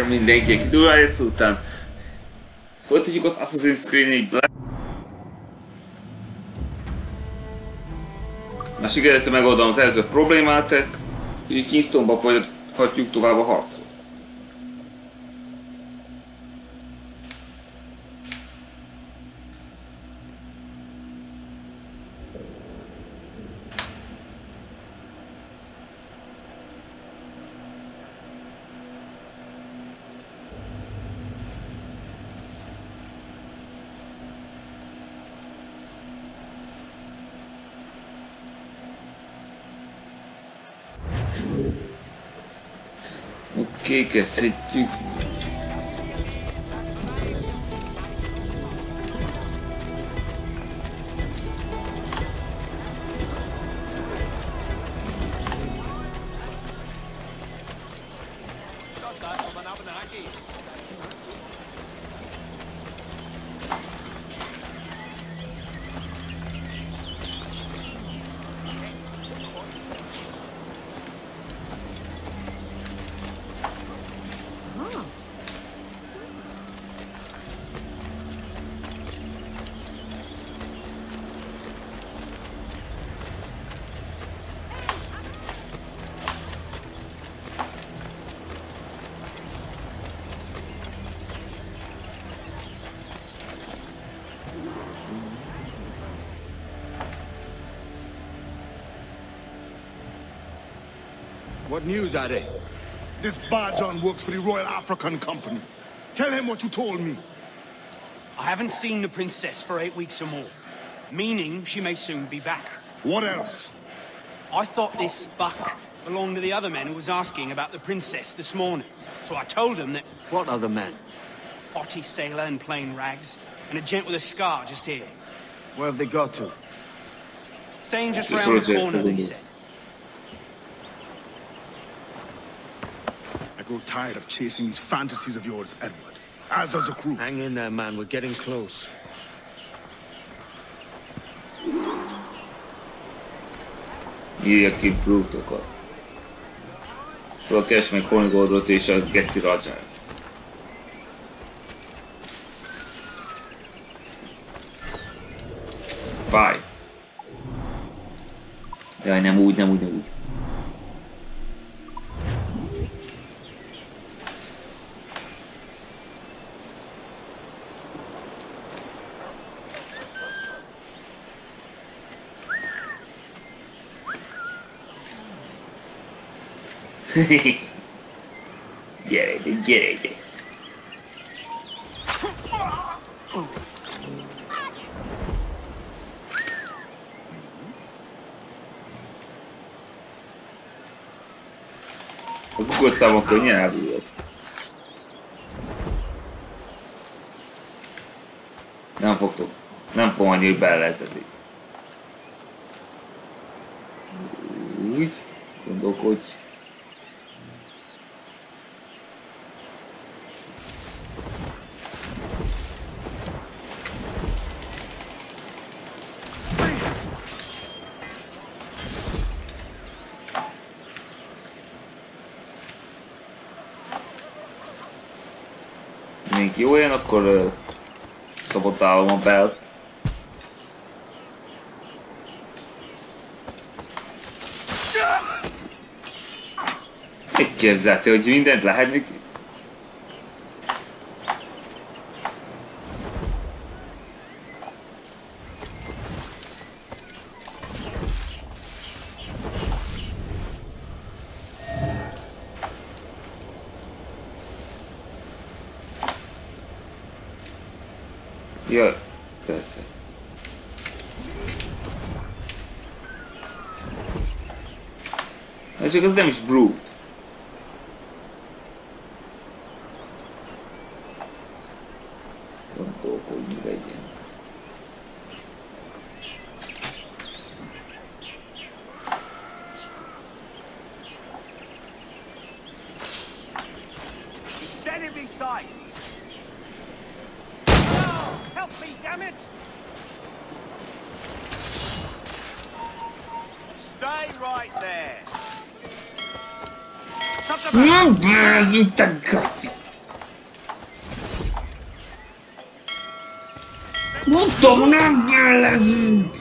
mindenki egy durális után. Folytatjuk az Assassin's Creed 4 Black. Már sikerült megoldanom az előző problémát, úgyhogy Kingstonba folytathatjuk tovább a harcot. Oké, kezdhetjük. What news are they? This Barjon works for the Royal African Company. Tell him what you told me. I haven't seen the princess for 8 weeks or more, meaning she may soon be back. What else? I thought this buck belonged to the other men who was asking about the princess this morning. So I told him that... What other men? Potty sailor in plain rags, and a gent with a scar just here. Where have they got to? Staying just round the corner, they said. I grow tired of chasing these fantasies of yours, Edward. As does the crew. Hang in there, man. We're getting close. Írja ki Brutokat. Fölkeres meg Hornigoldot és a Geci Rajast. Fáj. Jaj, nem úgy, nem úgy, nem úgy. Gyere ide, gyere ide. A Google számon könnyen elbújott. Nem fogtok. Nem fogom annyi, hogy belelezzetik. Úgy. Gondolkodj. Mindenki jó olyan, akkor szabotálom a belt. Egy képzelte, hogy mindent lehet még? Ja, persze. Hát csak az nem is brute. Gondolkodj, mi legyen. Enemy sights! Help me, damn it! Stay right there. Te gaci! Mondtam, nem bellezünk!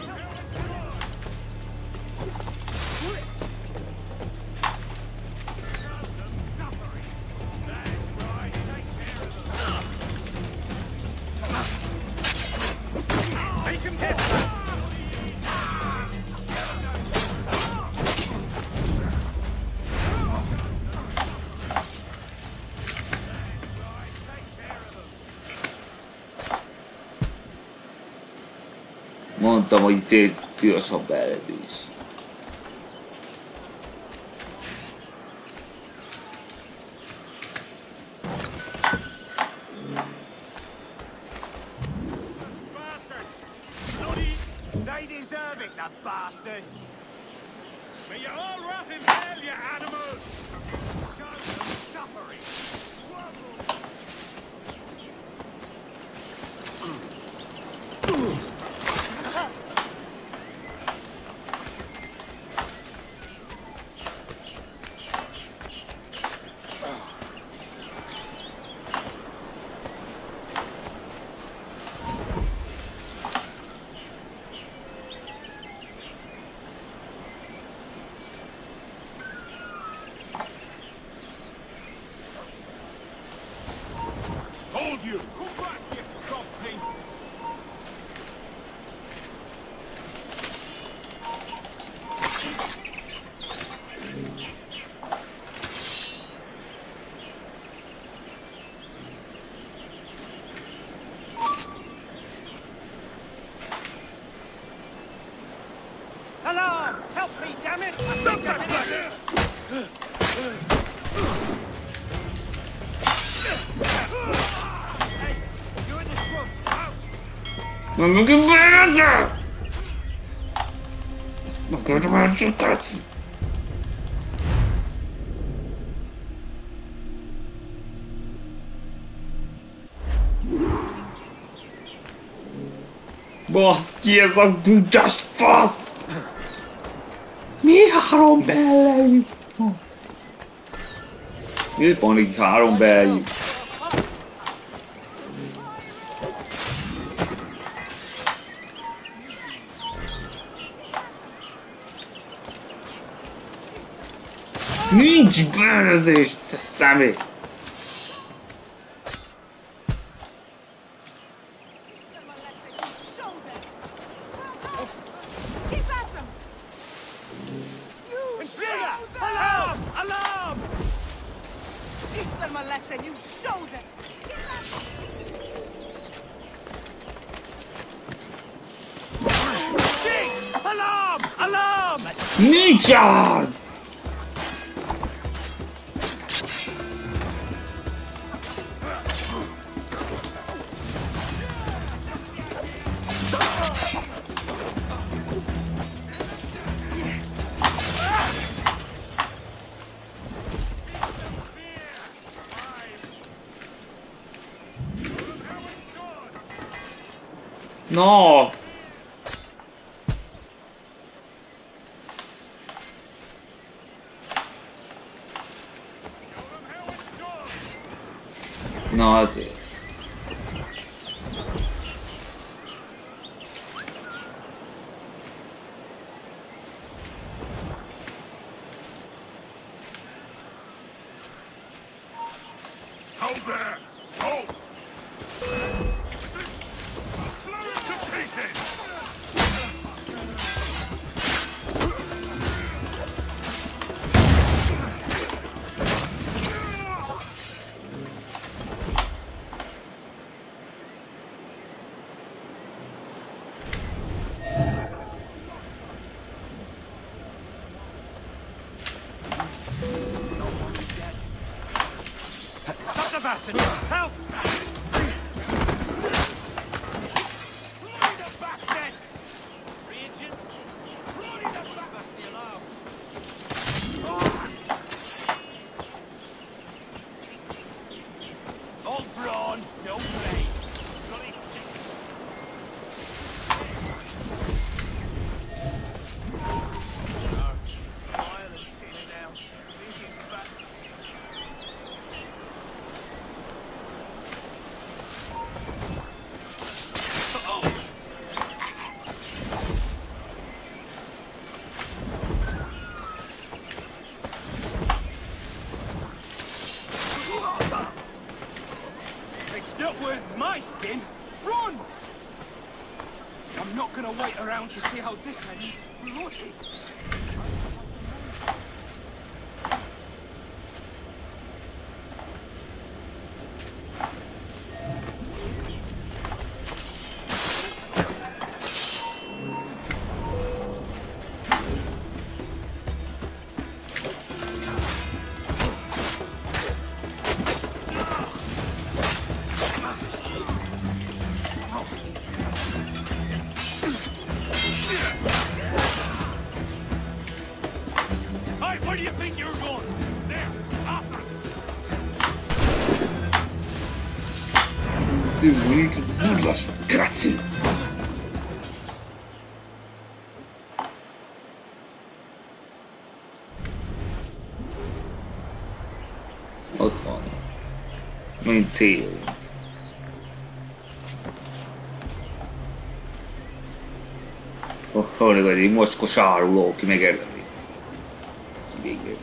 Mondtam, hogy itt tilos a beelezés. They deserve it, the bastards! May you all rot in hell, you animals! Show them suffering! Hold you! Come back, you cockpit! Alarm! Help me, damn it! Stop that blackguard! Hey, you're in the shrubs. Out! Nem mögött beelezem! Ezt mögött már csukasz! Baszki, ez a büdös fasz! Mi három beelejük? Miért van így három beelejük? Nincs beelezés, te szemét! Alarm! Alarm! Teach them a lesson, you show them! Shit! Alarm! Alarm! Nincsen! No! Na azért. Hold there! Hold! Blow it to pieces! Stop the bastard! Help! Bloody the bastards! Reagent! Bloody the bastards! The alarm! Old brawn, no play! Bloody violence in it now. This is bad. my skin. Run! I'm not gonna wait around to see how this ends. Bloody. Where do you think you're going? There, after. Dude, we need to move. Grazie. Ott van. Mint tél. Hol vagy egy mocskos áruló, aki megerdeli. Végez.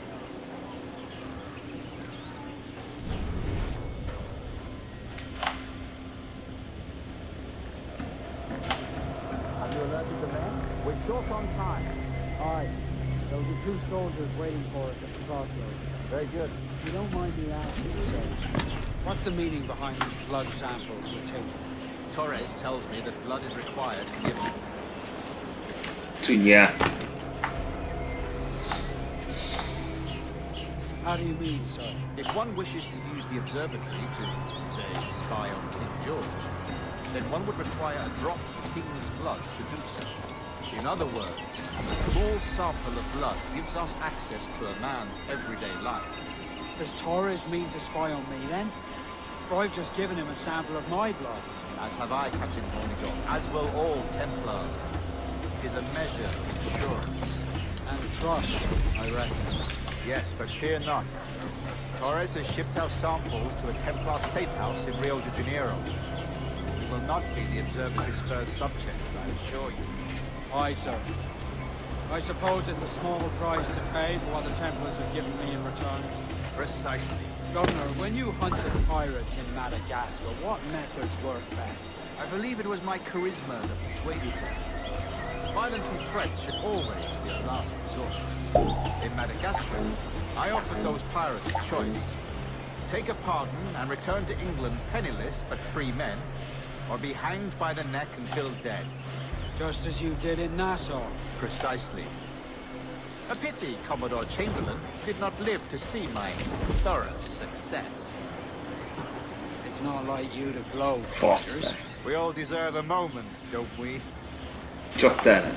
Have you alerted the men? We're short on time. Aye. There will be 2 soldiers waiting for us at the crossroads. Very good. If you don't mind me asking, sir, what's the meaning behind these blood samples we're taking? Torres tells me that blood is required for the... Yeah. How do you mean, sir? If one wishes to use the observatory to, say, spy on King George, then one would require a drop of the King's blood to do so. In other words, a small sample of blood gives us access to a man's everyday life. Does Torres mean to spy on me, then? For I've just given him a sample of my blood. As have I, Captain Hornigold, as will all Templars. It is a measure of insurance. And trust, I reckon. Yes, but fear not. Torres has shipped our samples to a Templar safe house in Rio de Janeiro. We will not be the observatory's first subjects, I assure you. Aye, sir. I suppose it's a small price to pay for what the Templars have given me in return. Precisely. Governor, when you hunted pirates in Madagascar, what methods worked best? I believe it was my charisma that persuaded them. Violence and threats should always be a last resort. In Madagascar, I offered those pirates a choice. Take a pardon and return to England penniless but free men, or be hanged by the neck until dead. Just as you did in Nassau. Precisely. A pity Commodore Chamberlain did not live to see my thorough success. It's not like you to glow, Foster. Fosters. We all deserve a moment, don't we? Csak te.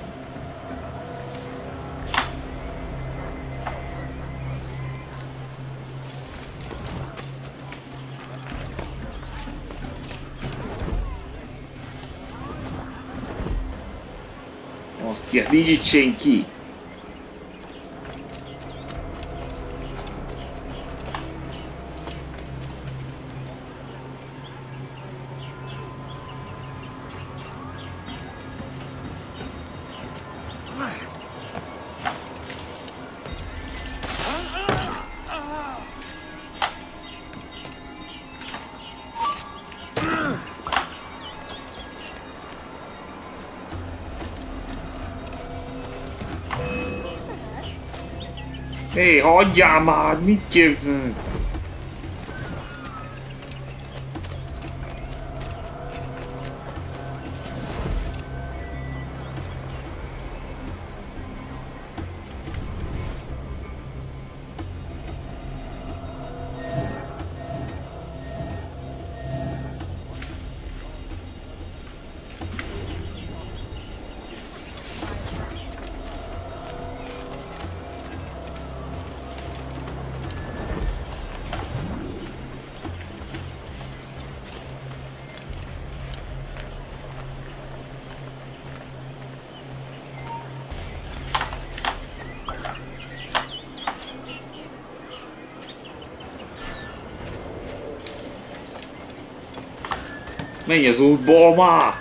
Azt kell, nincs itt senki. Hé, hagyjál már! Mit képzelsz? Menj az útból már!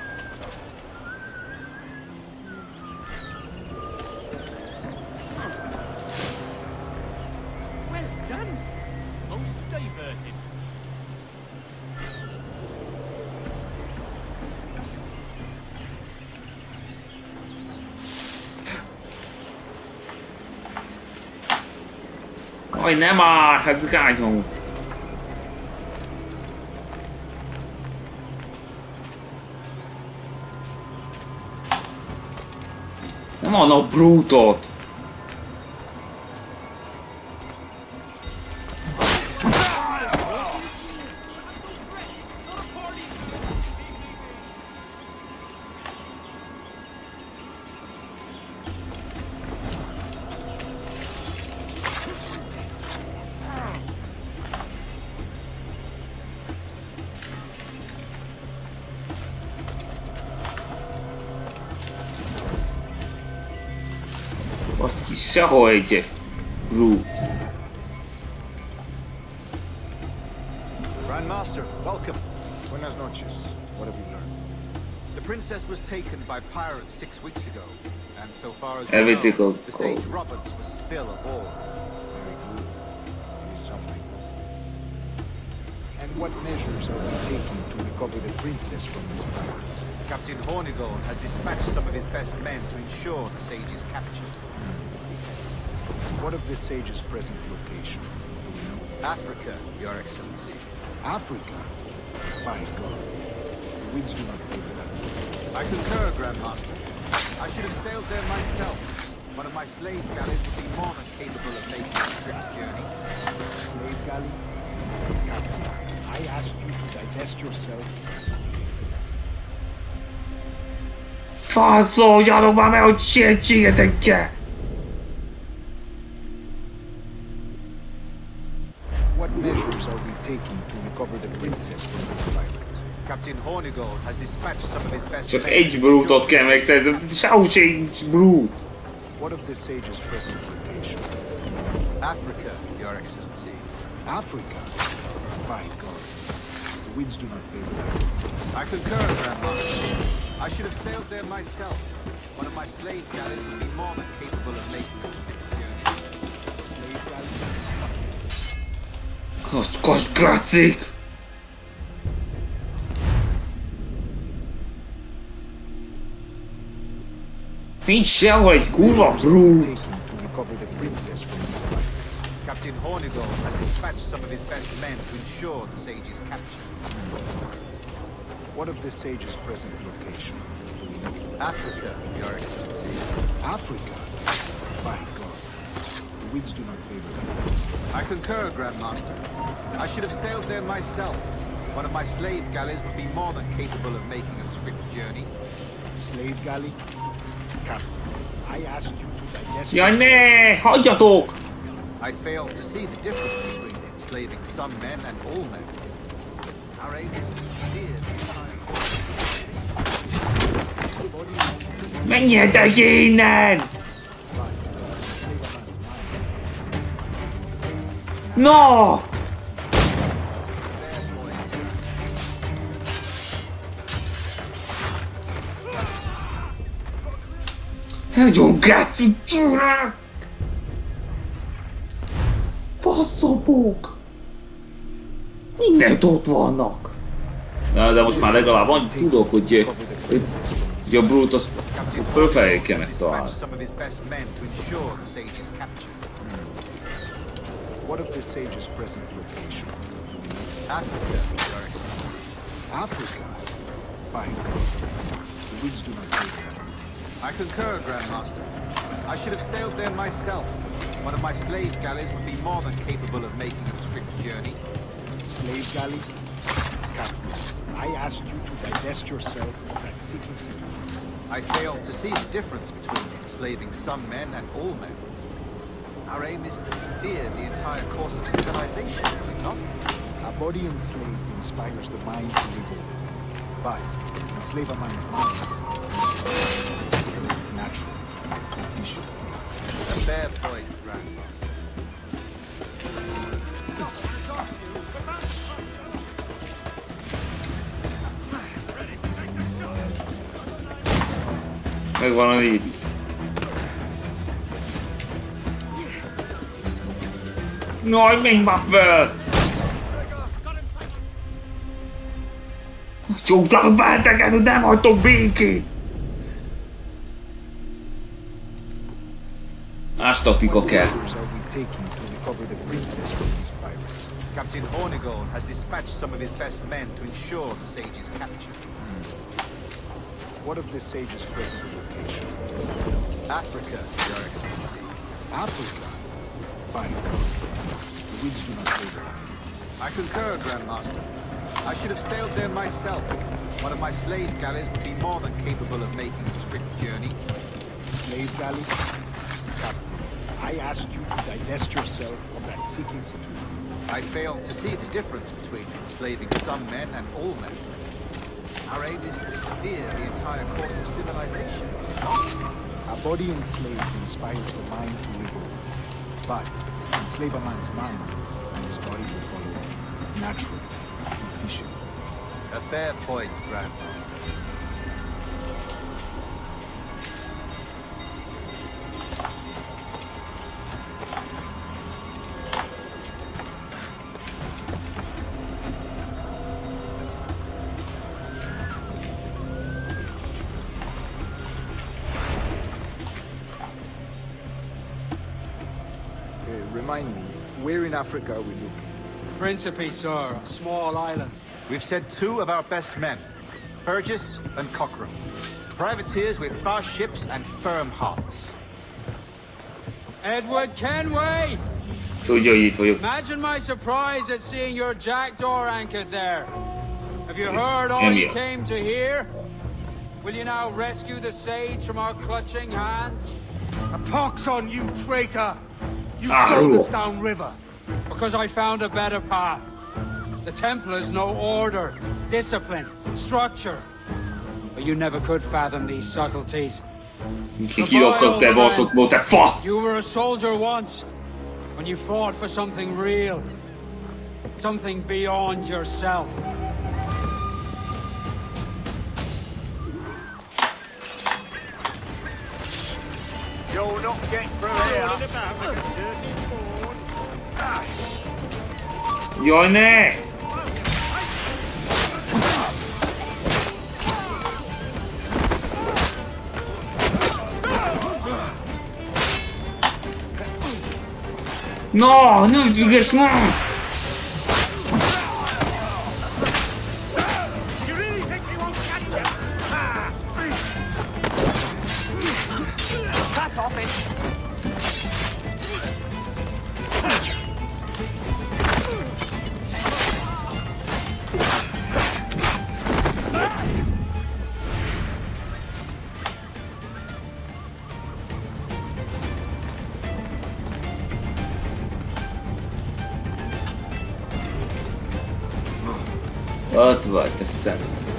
Well done. Most diverted. Aj, nem áll, hát gágyom. Nem annak Brutot. Azt ki sehogy, Brute. Grandmaster, welcome. Buenas noches. What have you learned? The princess was taken by pirates 6 weeks ago, and so far as we Everything know, goes the Sage Roberts was still aboard. Very good. Here's something. And what measures are we taking to recover the princess from these pirates? Captain Hornigold has dispatched some of his best men to ensure the Sage's capture. What of the Sage's present location? Do we know? Africa, Your Excellency. Africa? By God. The winds do not favor that. I concur, Grandmaster. I should have sailed there myself. One of my slave galleys would be more than capable of making a swift journey. Slave galley? Captain, I asked you to divest yourself. Faszoljatok már meg, hogy sértségetek kell! What measures are we taking to recover the princess from these pirates? Captain Hornigold has dispatched some of his best Csak men egy to Brutot ensure kell the megszerzni, sehol sincs Brute. What of the Sage's present location? Africa, Your Excellency. Africa? By God. The winds do not favor that. I concur, Grandmaster. I should have sailed there myself. One of my slave galleys would be more than capable of making a swift journey. Slave galley? Kosz, grazik! Nincs sehol egy kurva Brute! Taking to recover the princess from these pirates. Captain Hornigold has dispatched some of his best men to ensure the Sage's capture. What of the Sage's present location? Do we know? Africa, Your Excellency. Africa? By God. The winds do not favor that. I concur, Grandmaster. I should have sailed there myself. One of my slave galleys would be more than capable of making a swift journey. Slave galley? Captain, I asked you to divest Jaj, yourself. ne! Hagyjatok! I fail to see the difference between enslaving some men and all men. Our aim is to steer the entire course. Menjetek innen! No! Nagyon gáci csúrák! Faszapók! Mindent ott vannak! Na, de most már legalább annyit tudok, hogy a Brute az fölfelé kell megtalálni. Some of his best men to ensure the Sage's capture. What of the Sage's present location? Africa, Your Excellency. Africa? By God. The winds do not favor that. I concur, Grandmaster. I should have sailed there myself. One of my slave galleys would be more than capable of making a swift journey. Slave galley? Captain, I asked you to divest yourself of that secrecy. I fail to see the difference between enslaving some men and all men. Our aim is to steer the entire course of civilization, is it not? A body enslaved inspires the mind to revolt. But enslave a man's mind. Natural. Efficient. A fair point, Grandmaster. Megvan a négy. Naj, menj már fel! Csuktak benneteket, hogy nem hagytok békét! Ástatika kell. Measures are we taking to recover the princess from these pirates? Captain Hornigold has dispatched some of his best men to ensure the sage's capture. What of the sage's present location? Africa, Your Excellency. Africa? By God, the winds do not favor him. I concur, Grandmaster. I should have sailed there myself. One of my slave galleys would be more than capable of making a swift journey. Slave galleys? Captain, I asked you to divest yourself of that Sikh institution. I fail to see the difference between enslaving some men and all men. Our aim is to steer the entire course of civilization, is it not? A body enslaved inspires the mind to revolt. But enslave a man's mind, and his body will follow naturally, efficiently. A fair point, Grandmaster. Remind me, where in Africa are we looking? Principe, sir, a small island. We've sent 2 of our best men, Burgess and Cochrane. Privateers with fast ships and firm hearts. Edward Kenway! Tudja, hogy itt vagyok. Imagine my surprise at seeing your jackdaw anchored there. Have you heard all you came to hear? Will you now rescue the sage from our clutching hands? A pox on you, traitor! You sold us downriver. Because I found a better path. The Templars know order, discipline, structure. But you never could fathom these subtleties. Kidobtak te baszokból, te fasz! You were a soldier once, when you fought for something real. Something beyond yourself. You'll not get through here. Jaj, ne! No, nie dźwigasz, no! You really think we won't catch you? Cut off it. Ott vagy, te szem.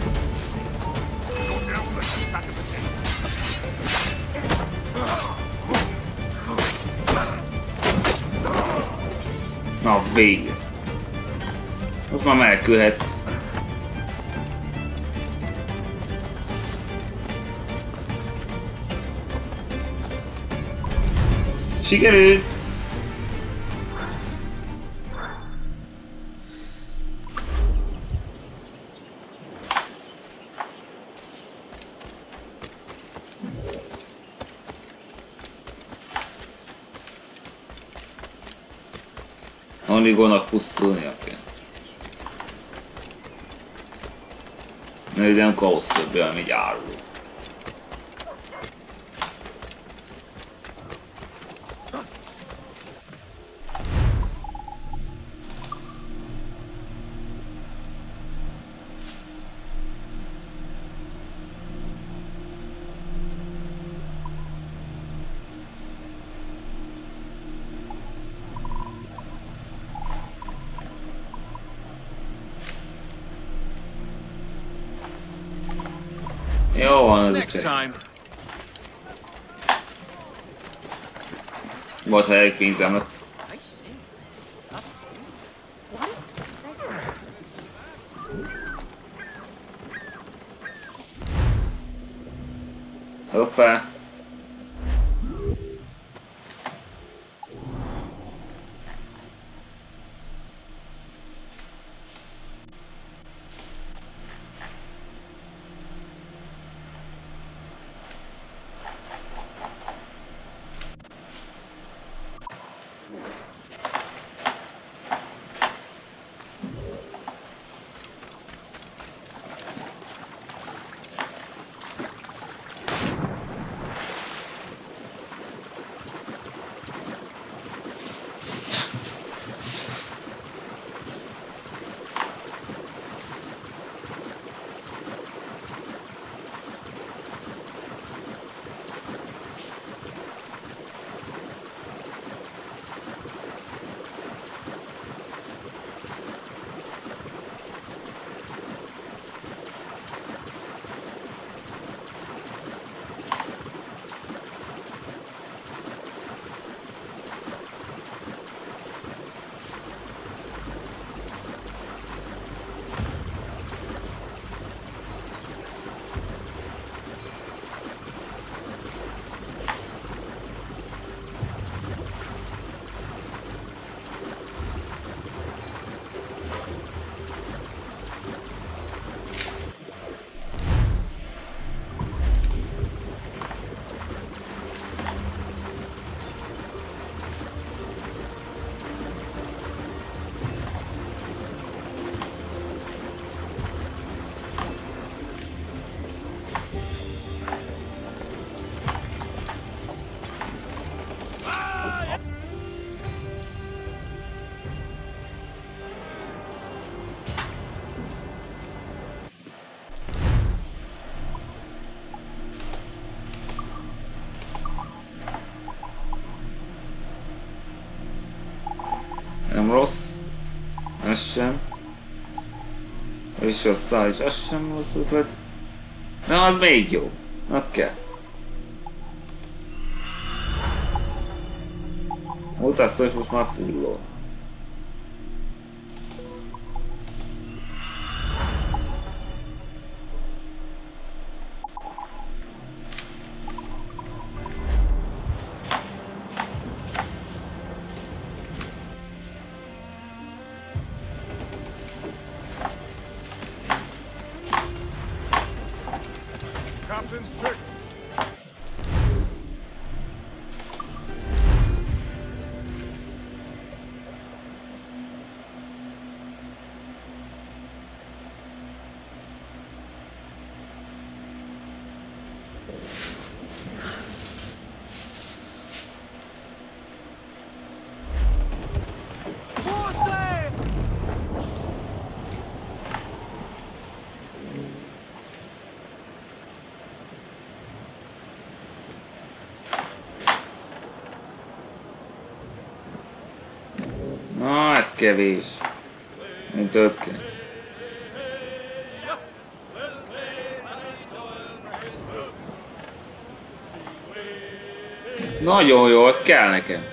Na, végre. Most már menekülhetsz. Sikerült! Honigónak pusztulnia kell. Na, ide nem kaosz többé, hanem így áruló. Jó van, az Next time. Vagy ha elég pénzem lesz. Hoppá. nem rossz. Ez sem. És a száj, az sem rossz ötlet. Na, az még jó. Az kell. Utaztó, és most már fulló. Captain's trick. Na, ez kevés. Még több kell. Nagyon jó, az kell nekem.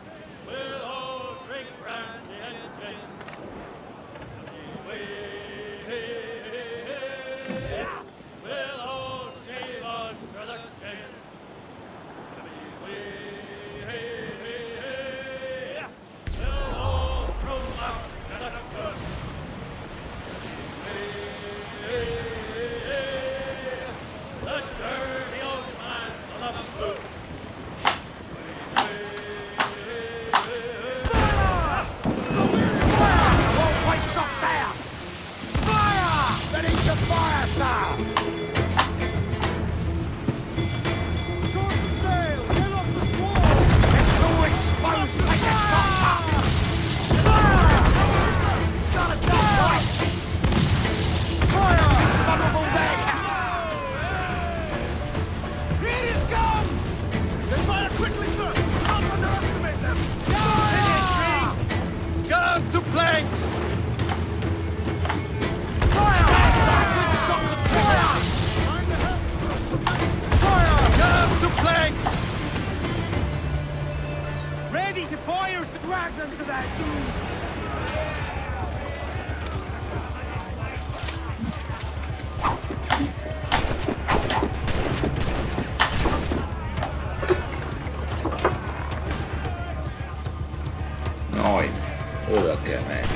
Jaj, oda kell menni.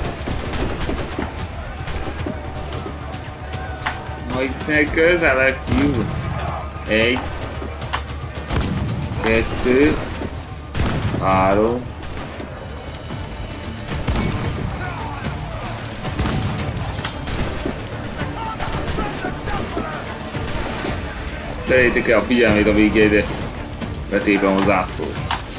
Majd meg közelebb jut. 1, 2, 3. Teljétek el a figyelmét a végére, vetében a zászlót.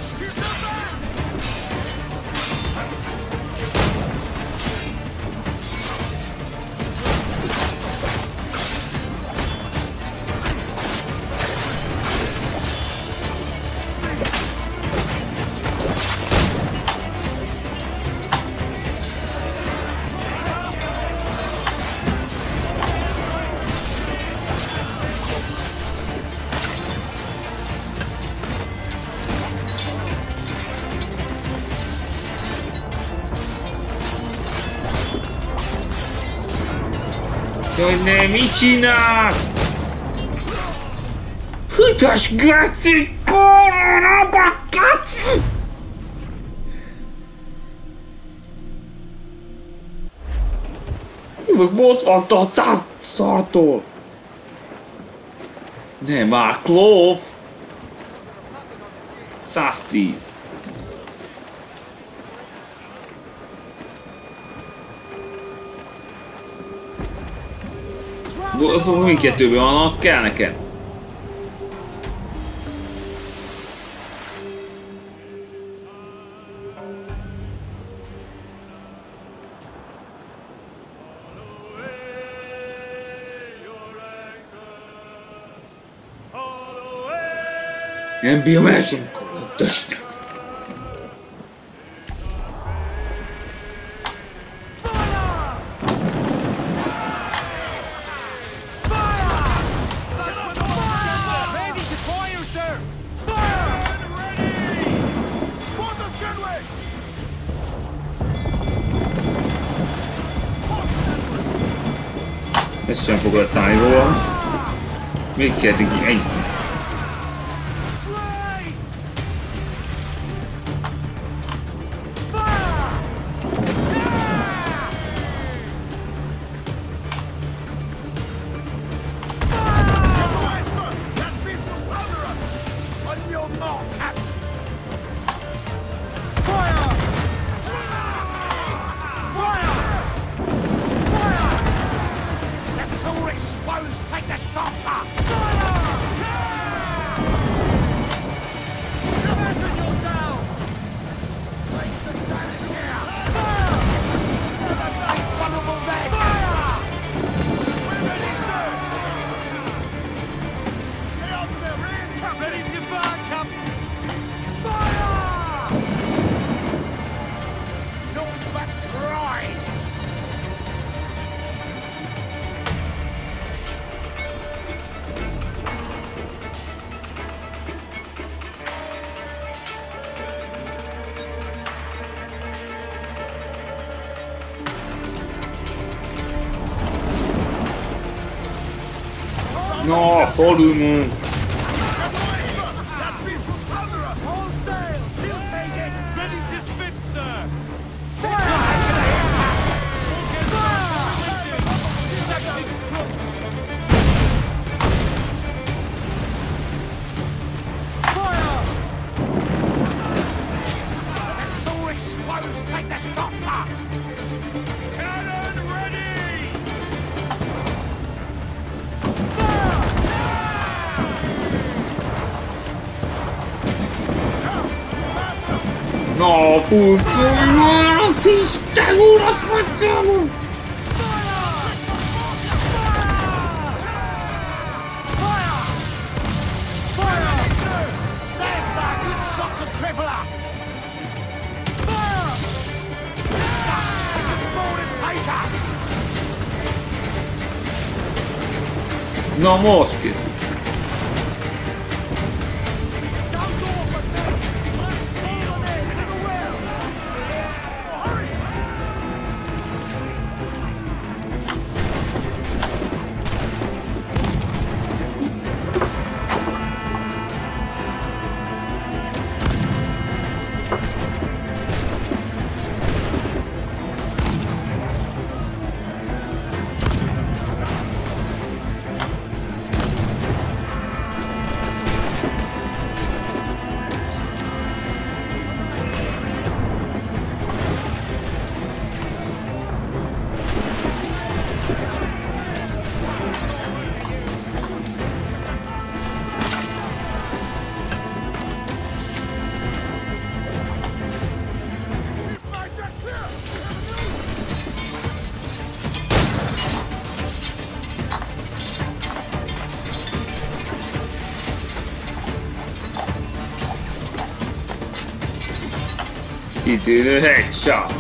Jaj, ne, mit csinál? Hütes geci! Kurva, geci! Meg mozgaszta a szartól! Ne már, Klóf! 110. Az mindkettőben van, az kell nekem. Nem bírom el sem kontesnek. Ez sem fog leszállni rólam. Még kérdik, ennyi. No, follow me. No, puto, no, si cago la facciamo! No, most kész. He did a headshot.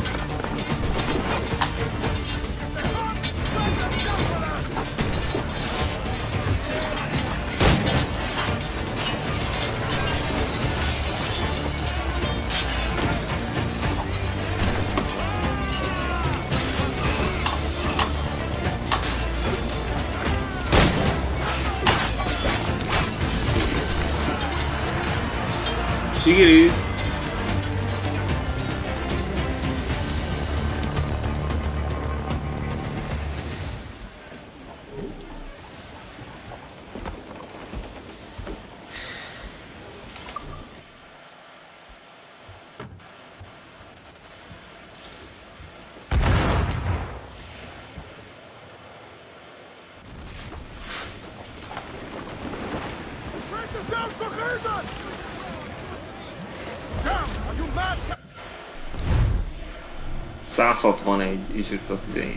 Sikerült. ...161 és 517.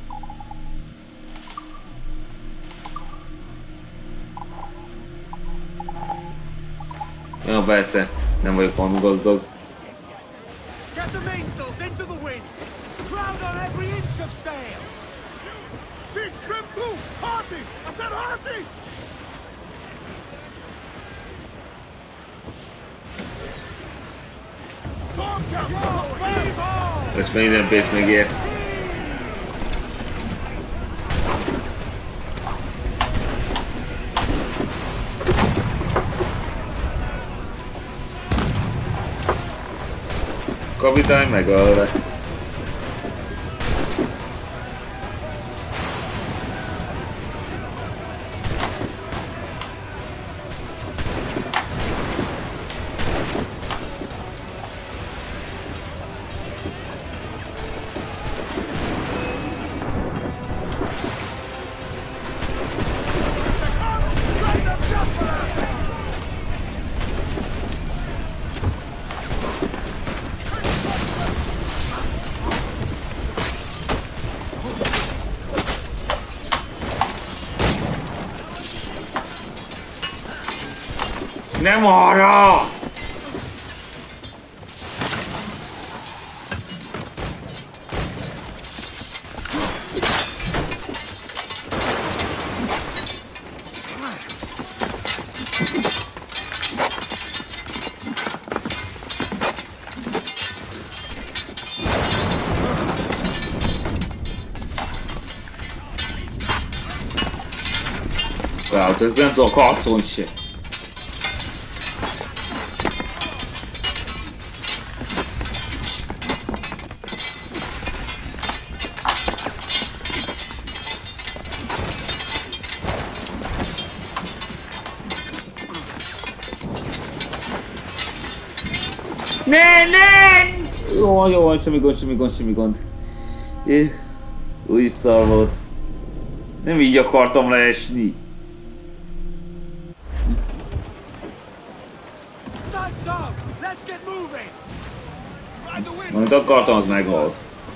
Ja, persze, nem vagyok valami gazdag. Get the mainsails into the wind! Crowd on every inch of sail! Sheets trim too! Hearty! I said hearty! Ezt minden pénzt megér. Kapitány megölve. Nem arra! Hát ez nem tudok harcolni se. Jó, semmi gond. Új szar volt. Nem így akartam leesni. Amit akartam, az meghalt.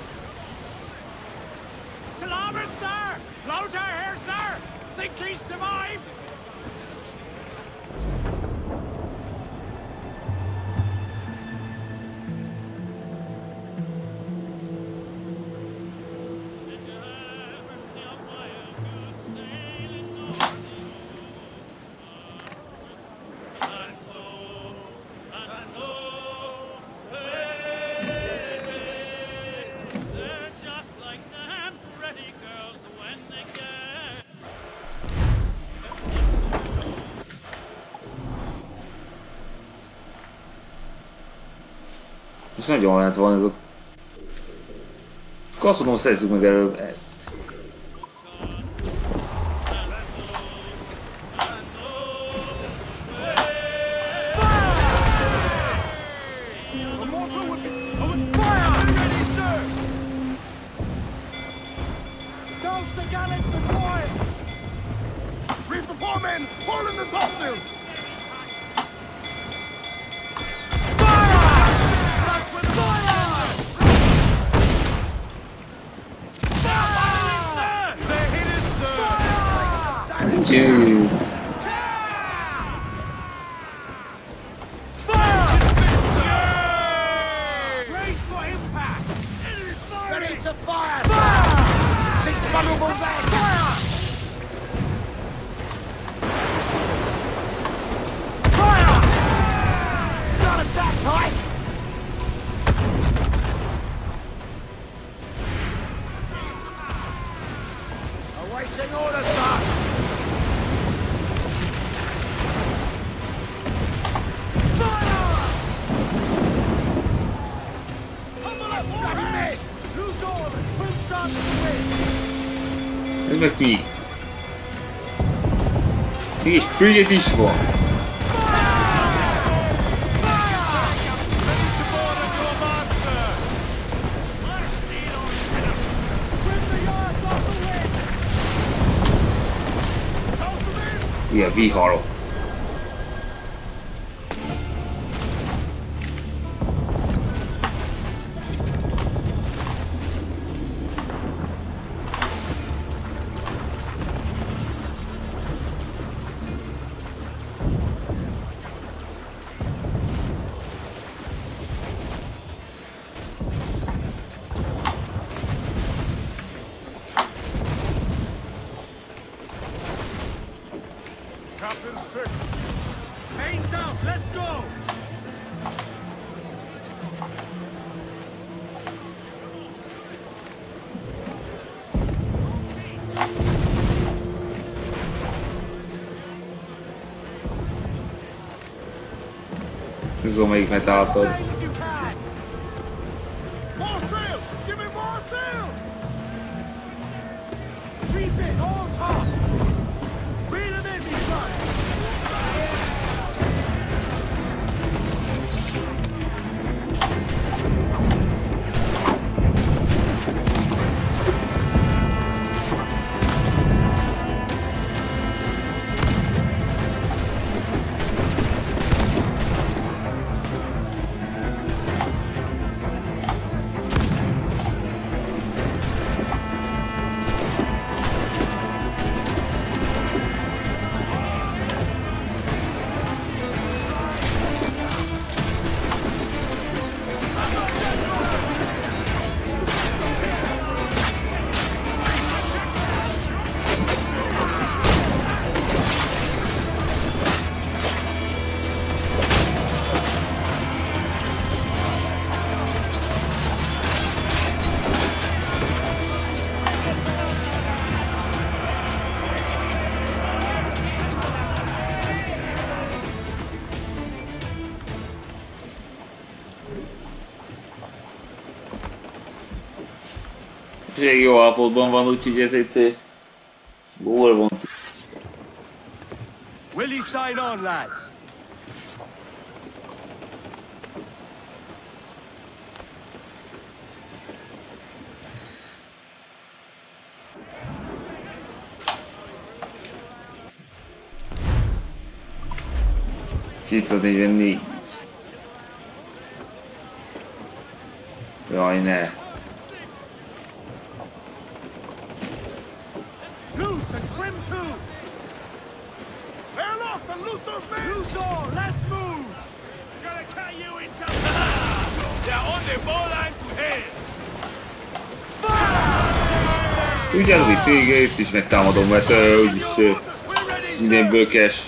És nagyon lehet van ez a... Azt mondom, szerezzük meg előbb ezt. Ez meg mi? Még egy frigate is van. Ilyen viharok. Captain's trick. Pain's out, let's go! Tudom, melyik metáltad. Elég jó állapotban van, úgyhogy ez itt gól van. Will you sign on, lads? ...244. Jaj, ne. Loose and trim too! Lay aloft and loose those men! Loose all, let's move! Gonna cut you in just... They're on the ball line to head! Ugyanúgy itt végig ezt is megtámadom, mert úgyis minden bökes.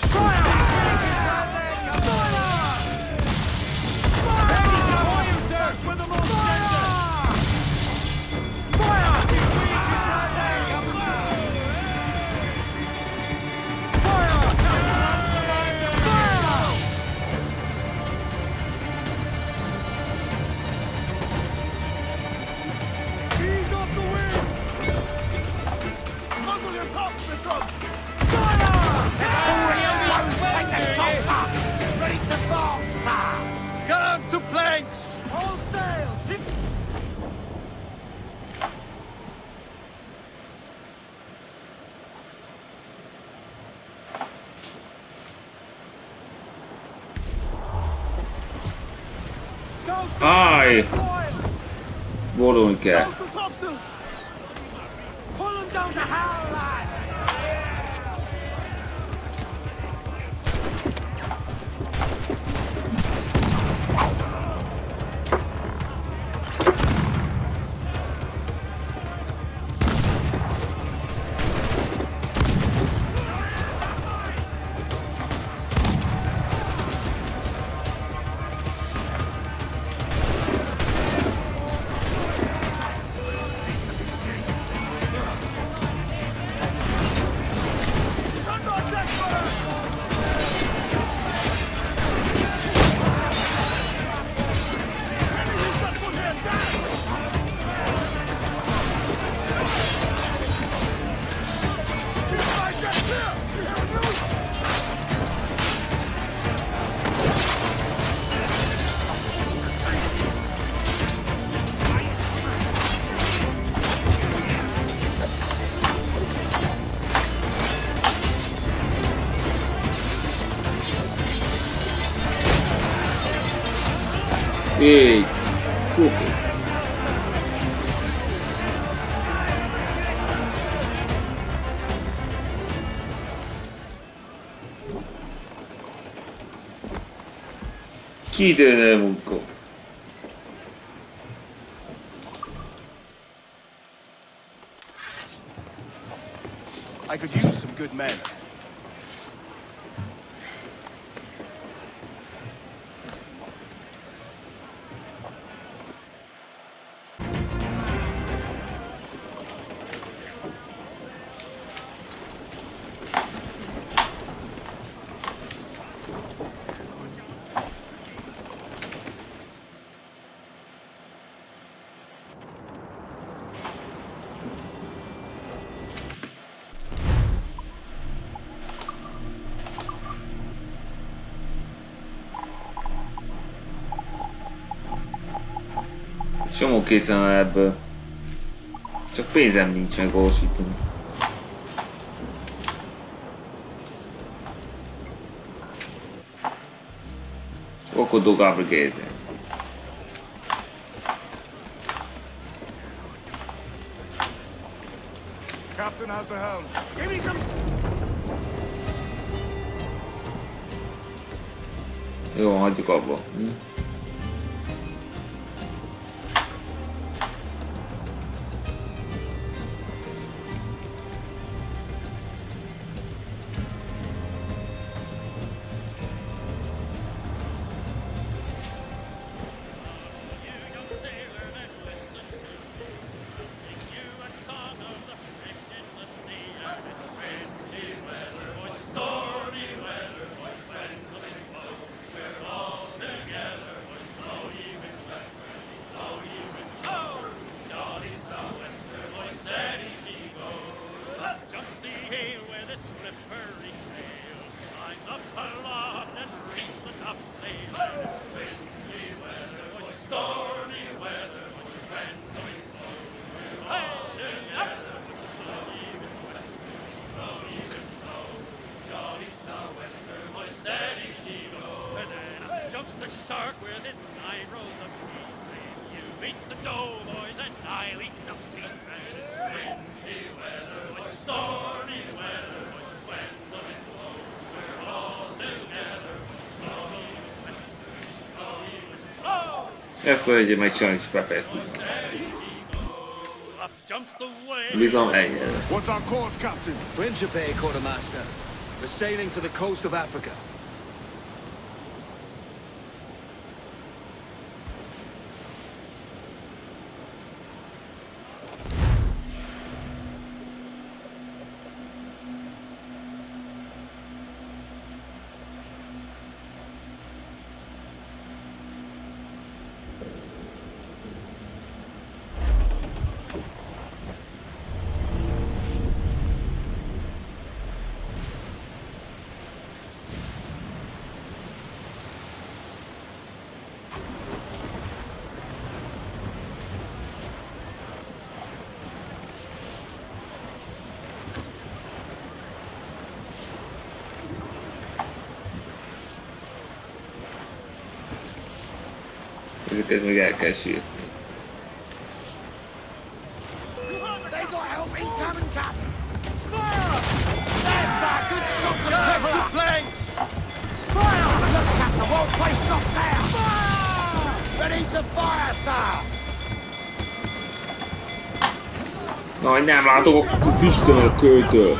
Aj! Borulni kell. Ei, super. Que dinâmico. I could use some good men. Csomó készen van ebből. Csak pénzem nincs megvalósítani. Okodoga Brigade. Captain has the helm. Give me some... Jó, hagyjuk abba. Together. Ezt a hölgyet megcsinálni is befejeztük. Bizony ennyi. What's our course, Captain? Principe, Quartermaster. We're sailing for the coast of Africa. Ezeket még el kell sírni. They got help incoming, Captain. Fire! There's a good shot from Kevlar. Planks. Fire! Look, Captain, won't place stop there. Fire! Ready to fire, sir. Na, nem látok a füstön a költő.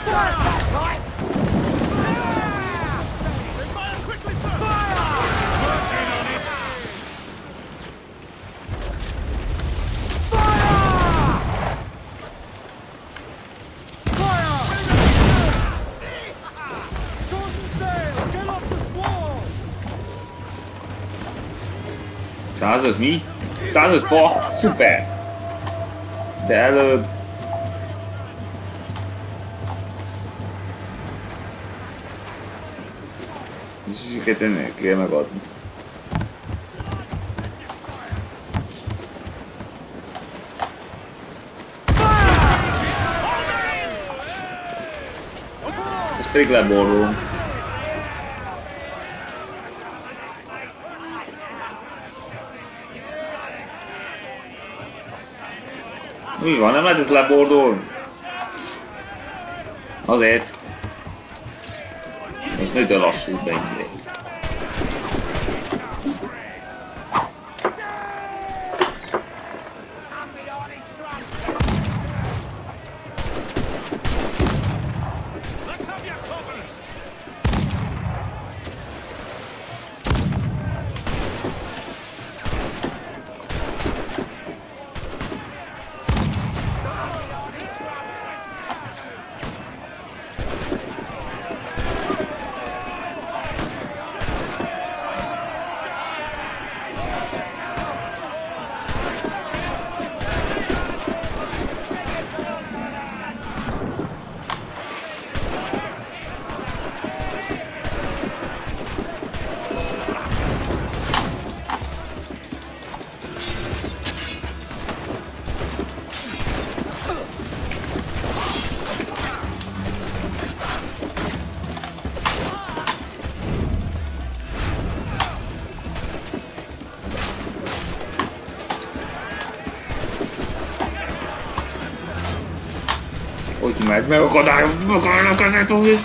Mi? 105 fa? Szuper! De előbb... Zsizsiket ennél kell megadni. Ezt pedig leborulom. Mi van? Nem lehet ezt lebordolni? Azért. Most mitől lassult be ennyire. Hogy meg akadályok azért úgy.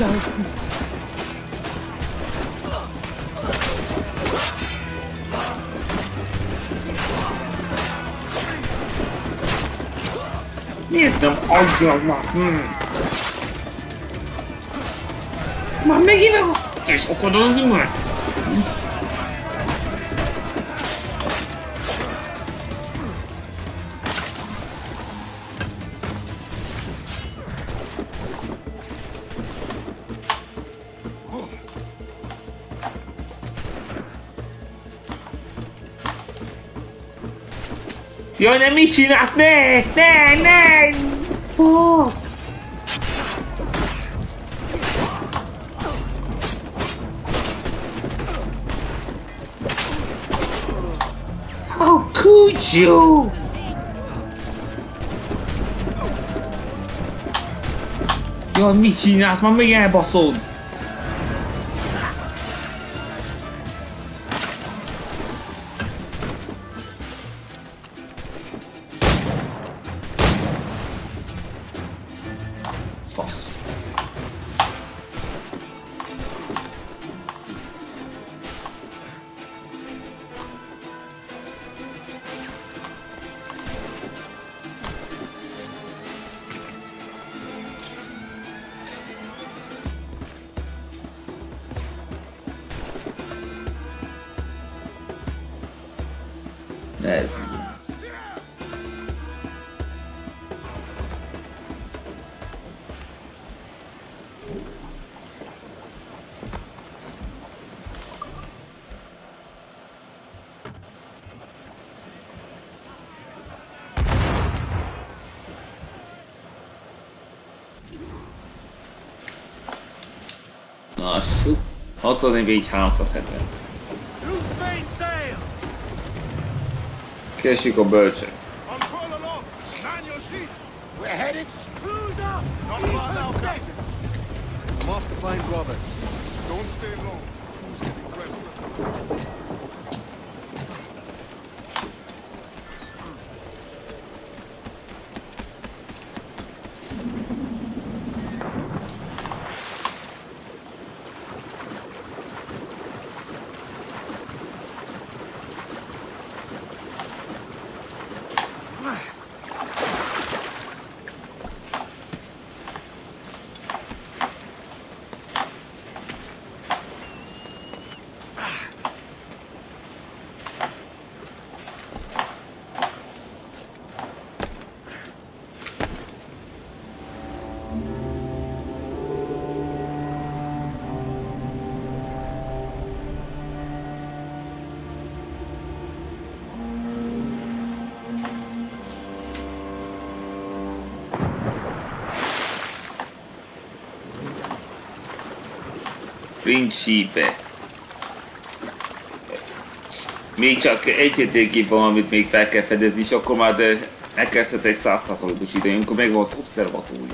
Miért nem adjad már? Már megint és akadozni már? Jaj, nem mit csinálsz? Ne! Oh. How could you? Jaj, mit csinálsz? Már még elbaszod! Ez lassú. 64, 370. Loose main sails! Keresjük a bölcset. On call along! Man your sheets! We're headed. Cruise up! Not East far now, for Captain. six! I'm off to find Roberts. Don't stay long. Crew's getting restless. Principe. Még csak egy térkép van, amit még fel kell fedezni, és akkor már elkezdhetek 100%-os idején, amikor megvan az obszervatórium.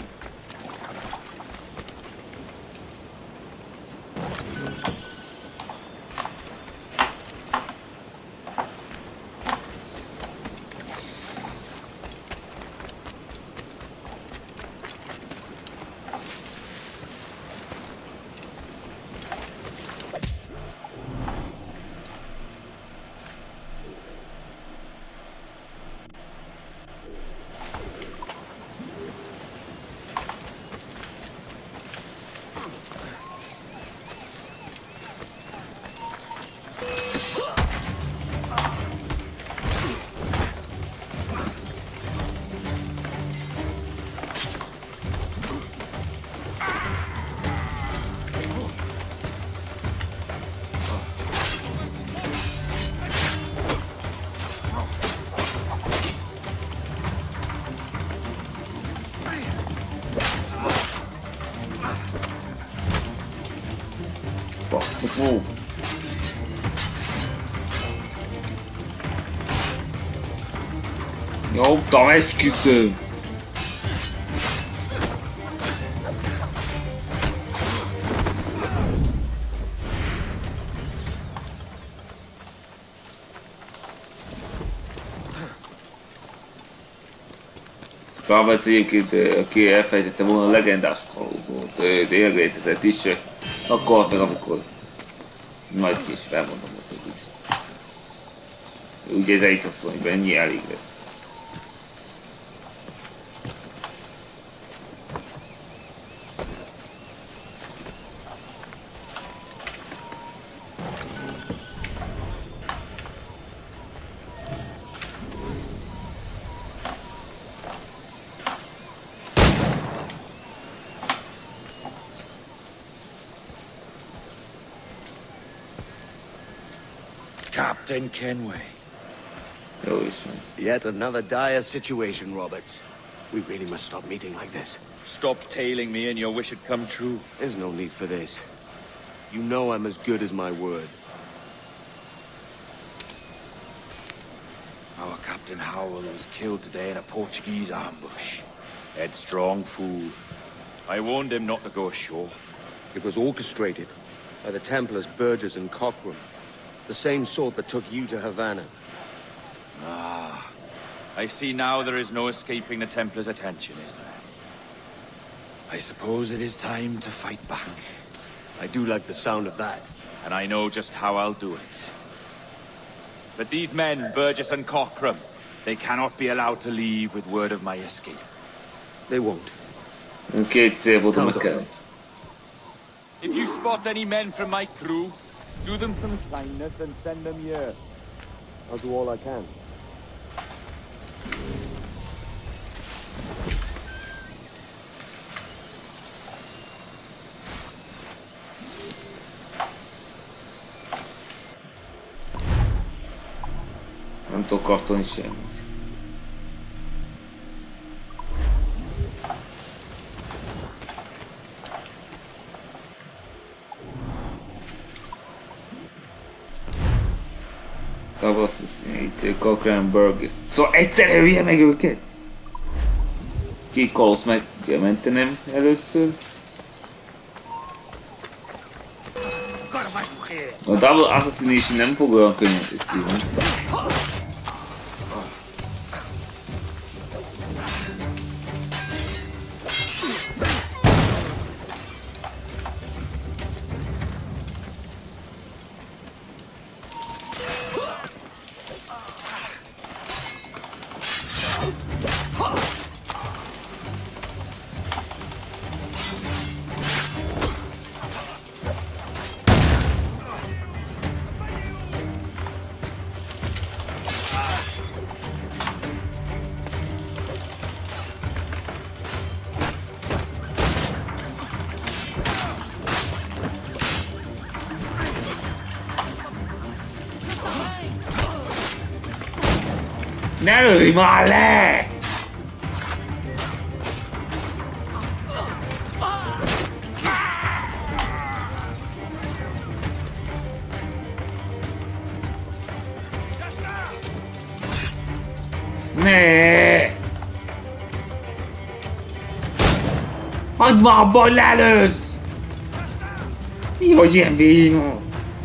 Fú. Nyomtam, esküszöm! Roberts egyébként, aki elfejtette volna, a legendás kalóz volt, élgejtezett is, akkor meg amikor majd később elmondom a többit. Ugye ez egy asszony, hogy ennyi elég lesz. Captain Kenway. Jó is van. Yet another dire situation, Roberts. We really must stop meeting like this. Stop tailing me and your wish had come true. There's no need for this. You know I'm as good as my word. Our Captain Howell was killed today in a Portuguese ambush. Headstrong fool. I warned him not to go ashore. It was orchestrated by the Templars Burgess and Cochrane. The same sort that took you to Havana. Ah. I see now there is no escaping the Templars' attention, is there? I suppose it is time to fight back. I do like the sound of that. And I know just how I'll do it. But these men, Burgess and Cochrane, they cannot be allowed to leave with word of my escape. They won't. Két cél voltam meg kell. If you spot any men from my crew, do them Kindness and send them here. I'll do all I can. Nem tudok kartolni semmit. Double Assassinate, Cochrane, Burgess. Szóval egyszerre hülye meg őket! Ki Koloszt meg kell mentenem először. A Double Assassination nem fog olyan könnyen szívni. Ne lőj már le! Ne! Hagyd már abba, hogy lelősz! Mi vagy ilyen béna?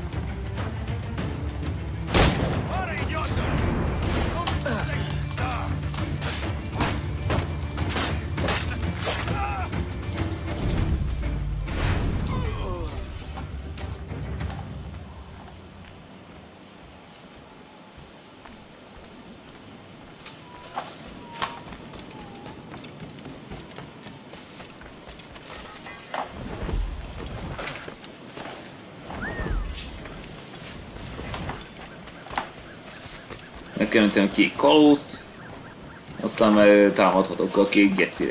Nekem mentem a kék kalózt, aztán már támadhatok a kék gecire.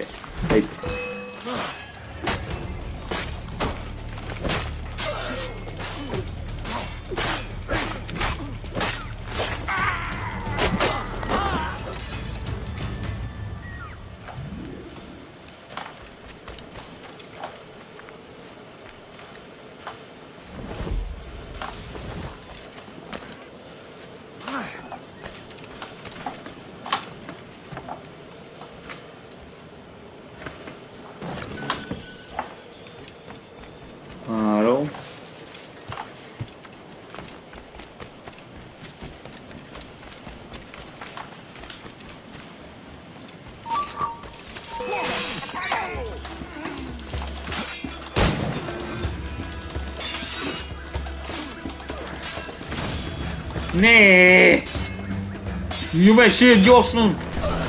Ne! Jöjjön gyorsan!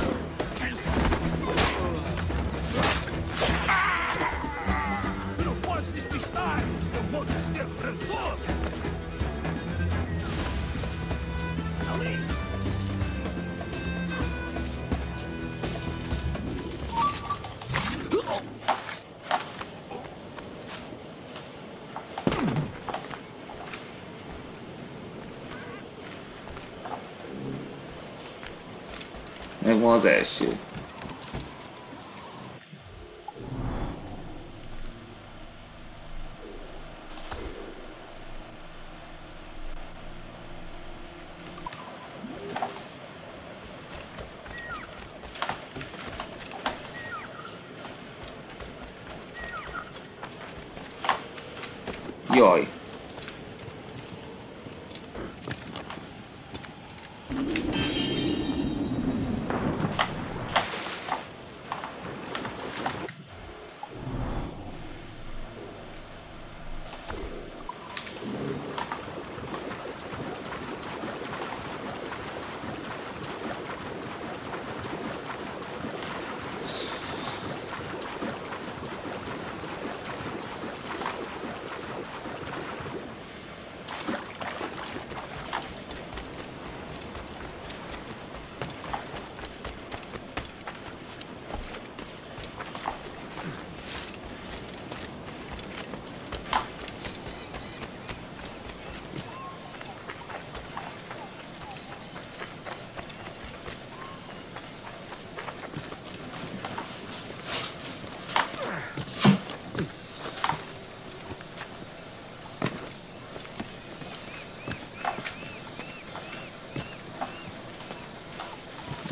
Megvan az első. Jaj.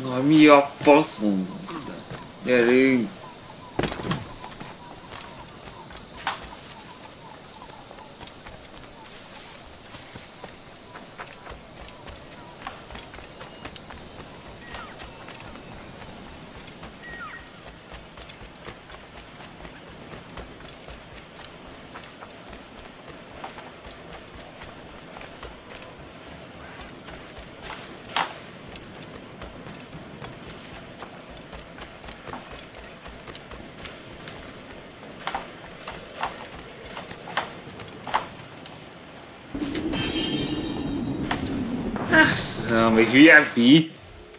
Na, mi a fasz mondasz? Gyerünk! Ami hülye vicc!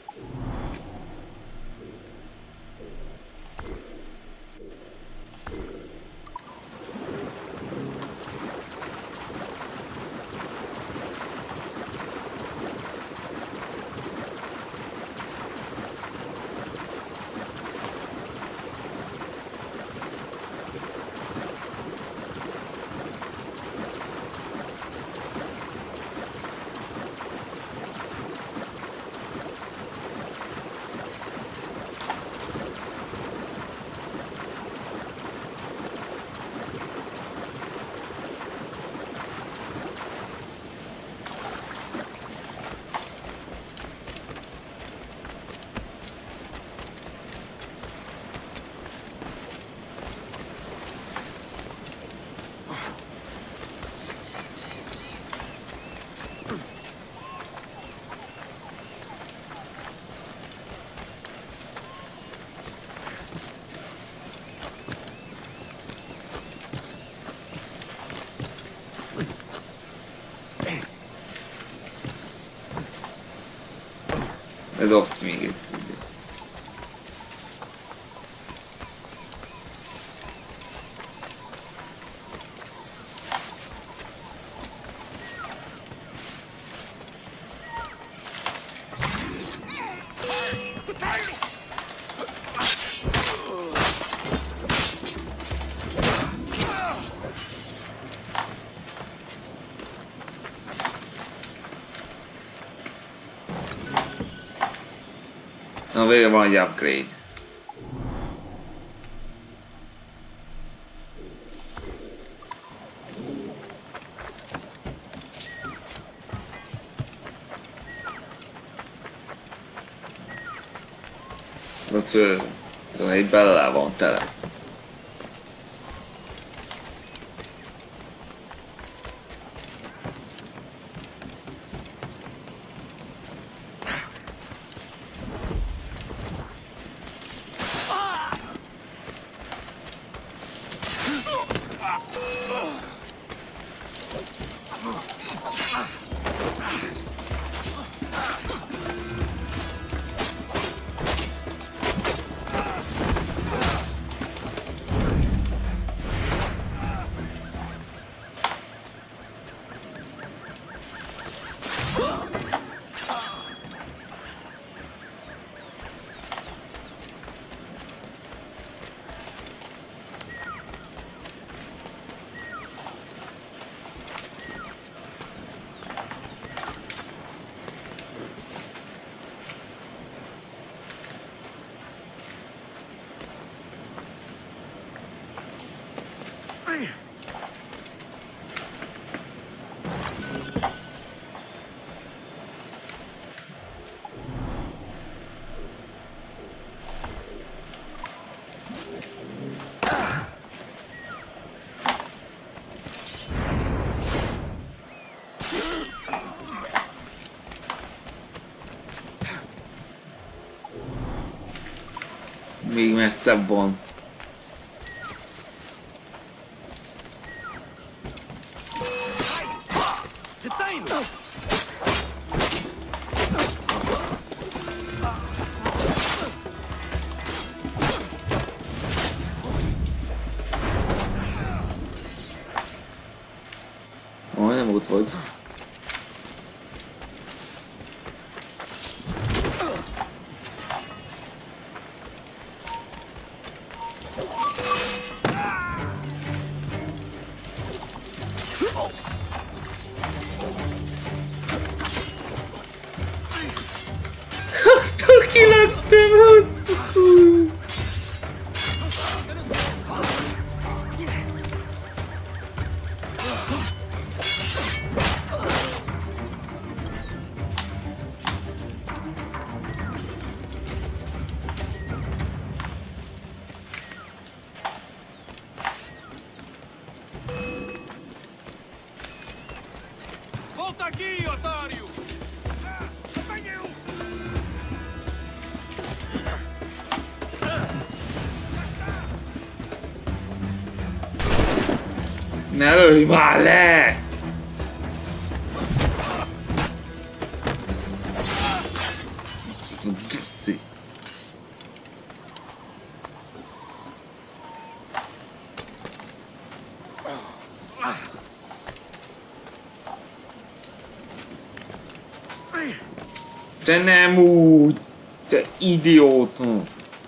Dobd még egyszer. Na, végre van egy upgrade. Egy bele van tele. Még messzebb van. Majdnem ott vagy. Basztok, ki lettem! Volta aqui, otário! Apanha-o! Ne lőj már le! Geci. Te nem úgy! Te idióta!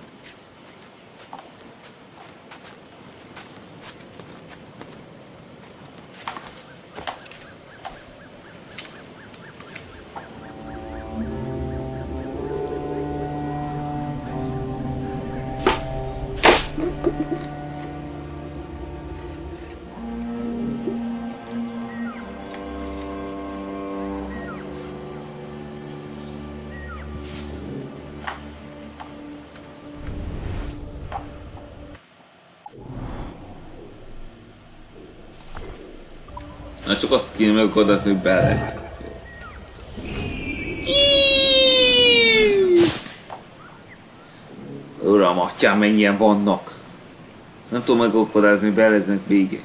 Na csak azt kéne megakadályozni, hogy bele. Uram, atyám, mennyien vannak. Nem tudom megakadályozni, hogy beleznek végig.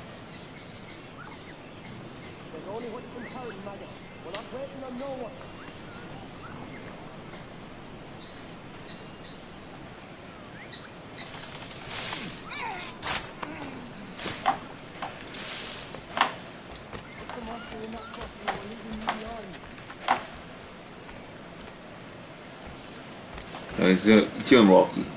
Itt jön valaki.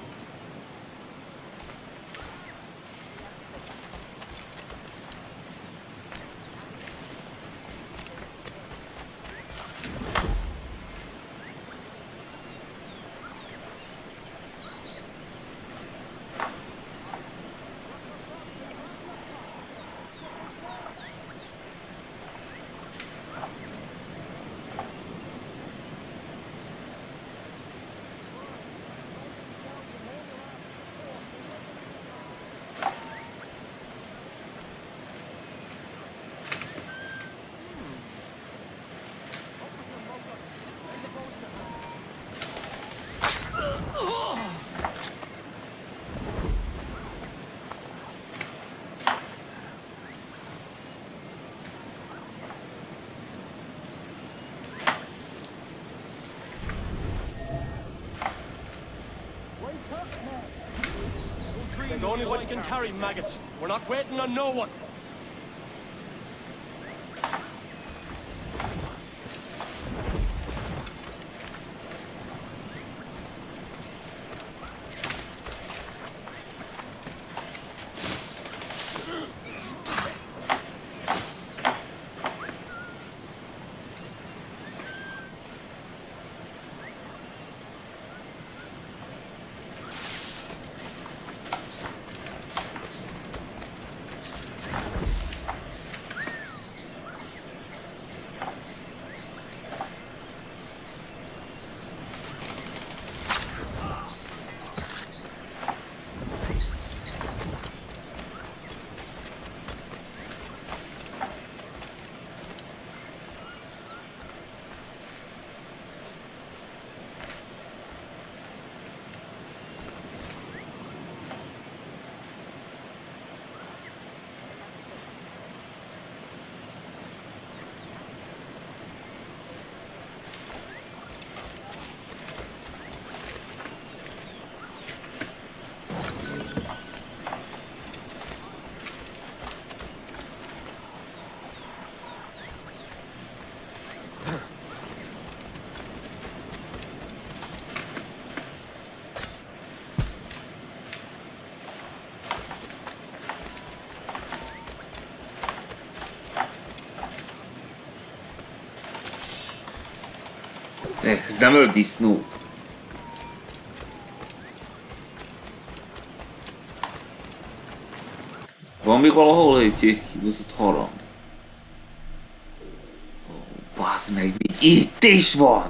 There's only what you can carry, maggots. We're not waiting on no one. Ez nem öl disznót. Van még valahol egy kibaszott harang? Ó, bazd meg, még itt is van!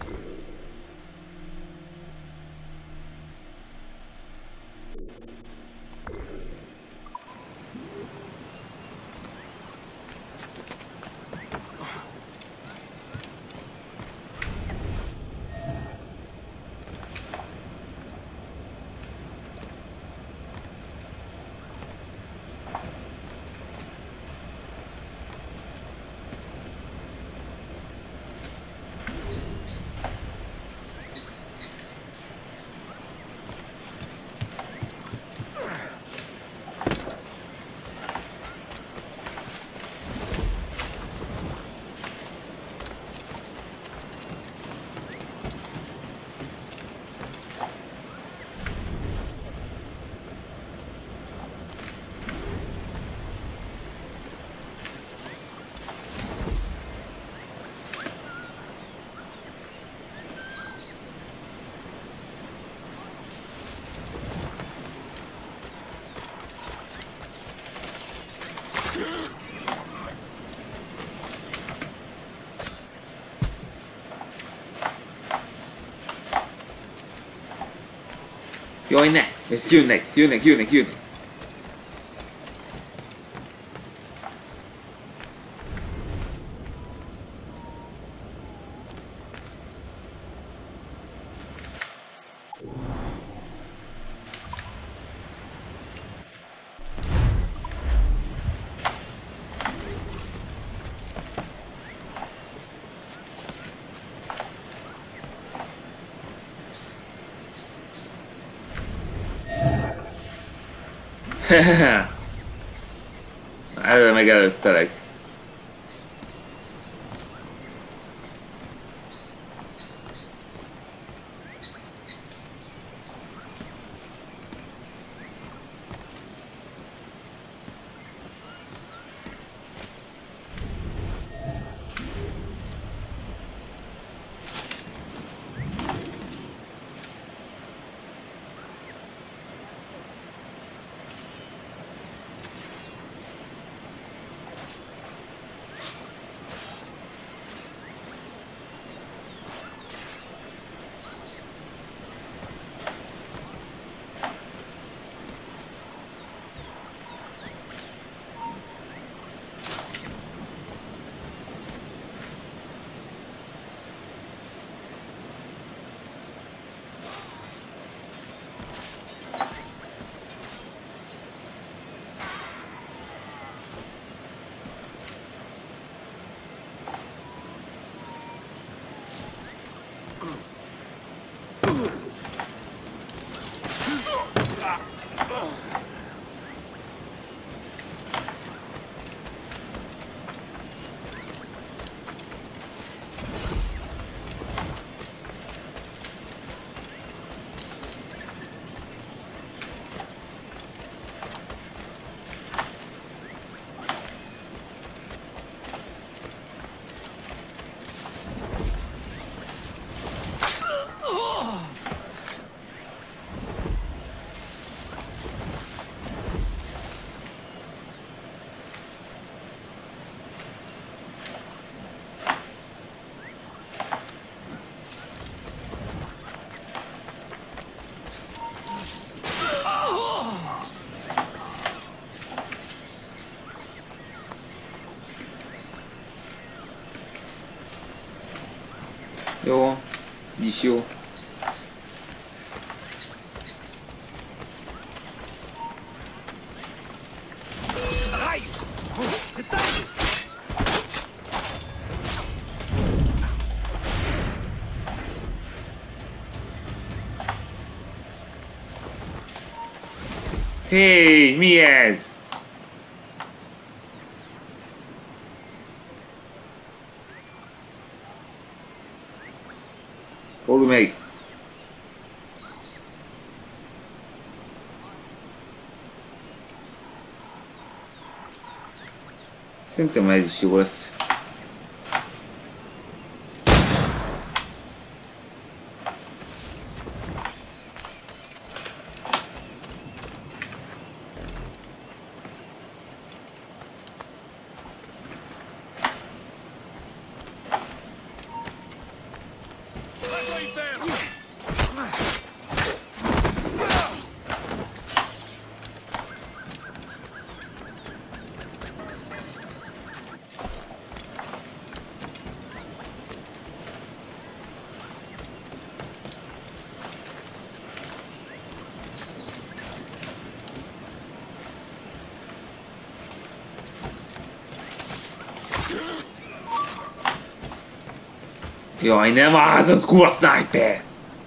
Jaj, ne! Ezt jönnek! Előre megelőztelek. Jó, így is jó. Hé, mi ez? Fordulj meg! Szerintem ez is jó lesz. Jaj, nem az, az kurva sniper!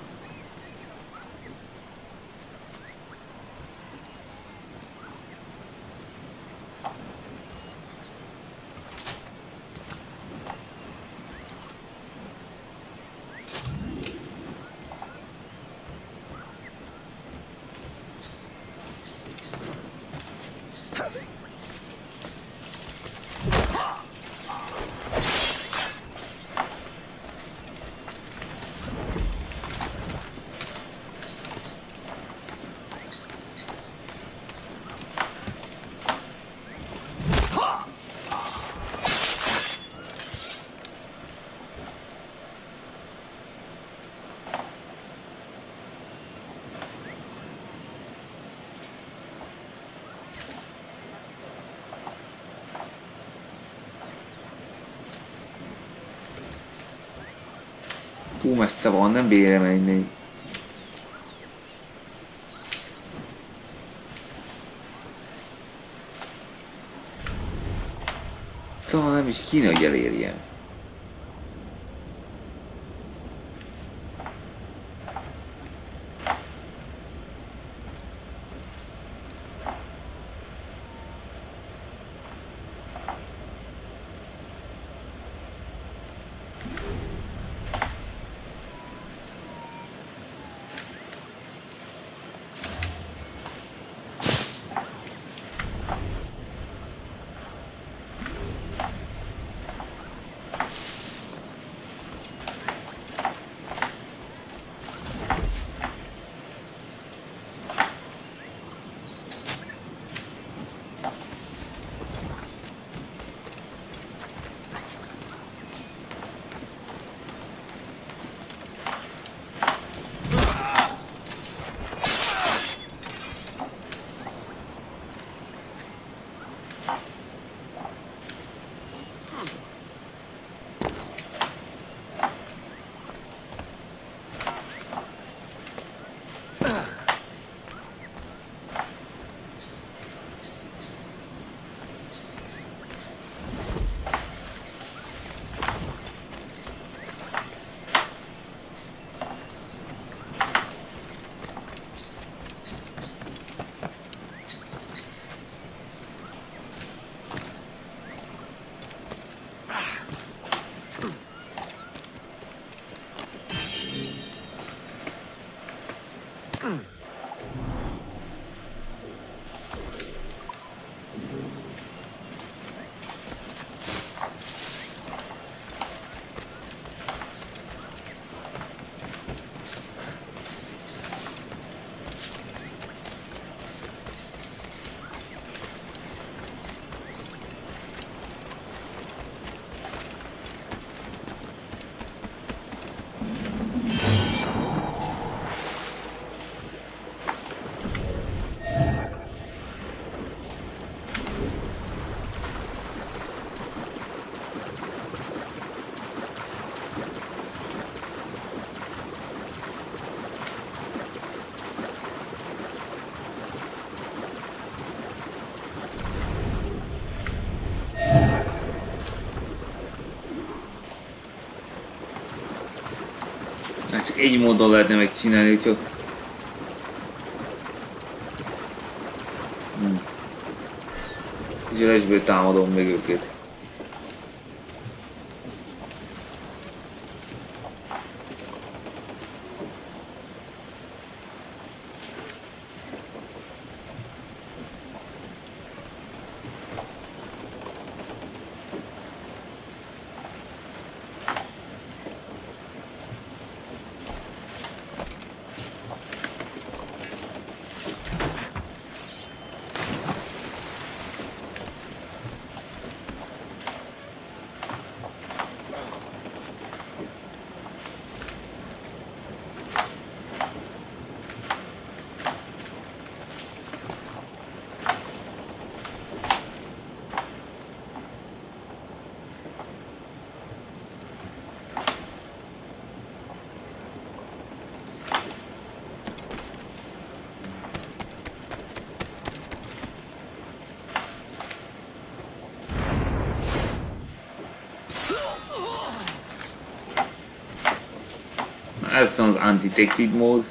Túl messze van, nem bírja menni. Talán nem is kéne, hogy elérjem. Csak egy módon lehetne megcsinálni, úgyhogy... Úgyhogy lesből támadom még őket. Ez az undetected mód.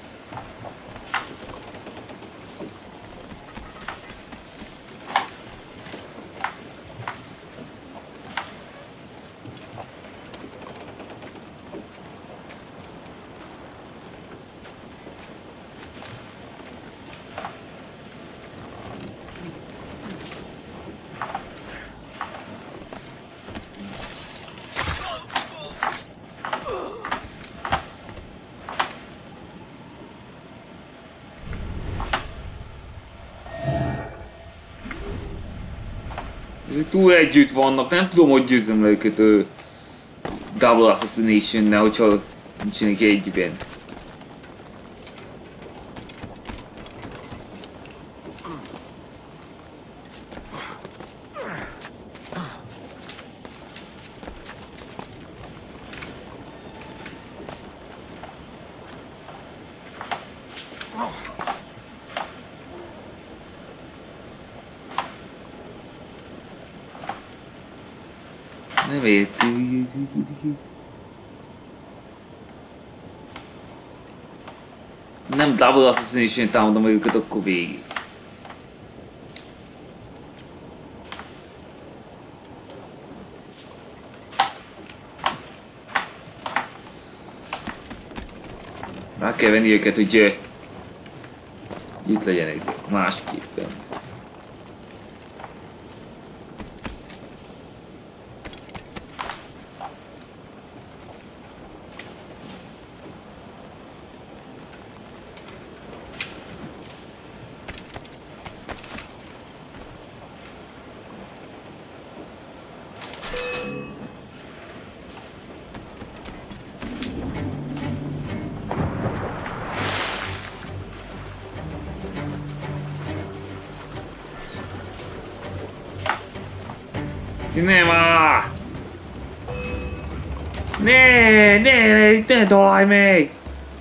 Ezek túl együtt vannak, nem tudom, hogy győzzem le őket Double Assassination-nel, hogyha nincsenek egyben. Nem értünk. Nem Double Assassination támadom meg őket, akkor végig. Rá kell venni őket, hogy itt legyenek másképpen. Ne már! Ne találj meg!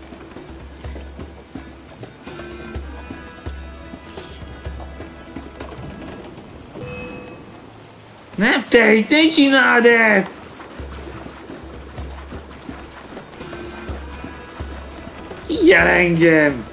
Nem te, ne csináld ezt! Figyelj engem!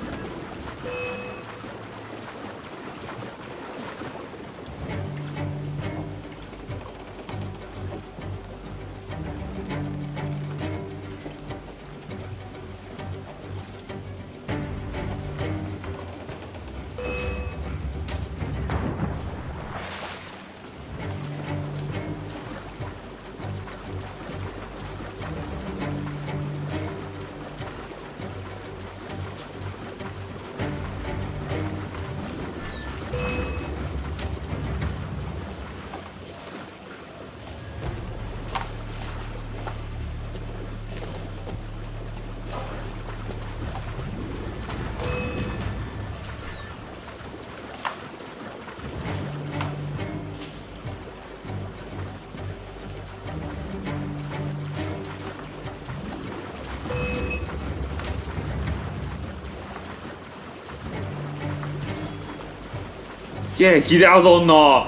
Gyere ide azonnal!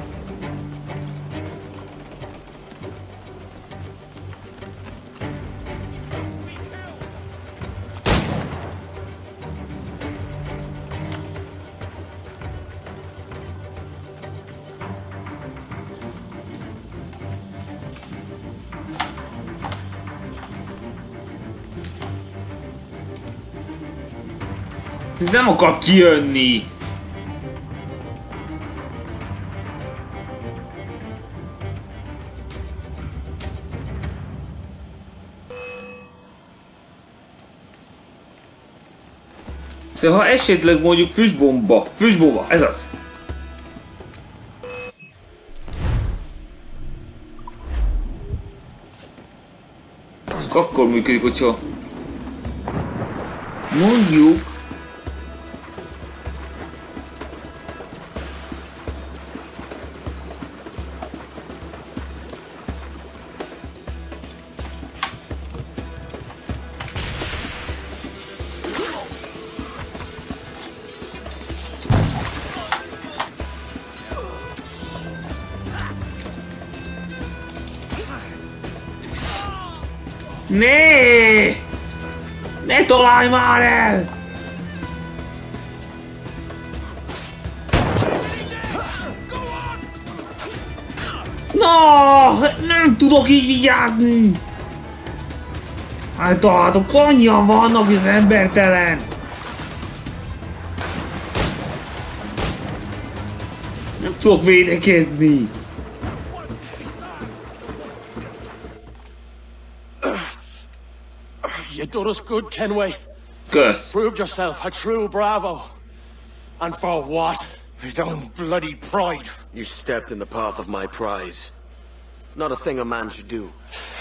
Ez nem akar kijönni! De ha esetleg mondjuk füstbomba, ez az. Az akkor működik, hogyha mondjuk Nee! Ne találj már el! No, nem tudok így vigyázni! Hát találtok, annyian vannak, hogy az embertelen! Nem tudok védekezni! You done us good, Kenway. Kösz! Proved yourself a true bravo. And for what? His own bloody pride. You stepped in the path of my prize. Not a thing a man should do.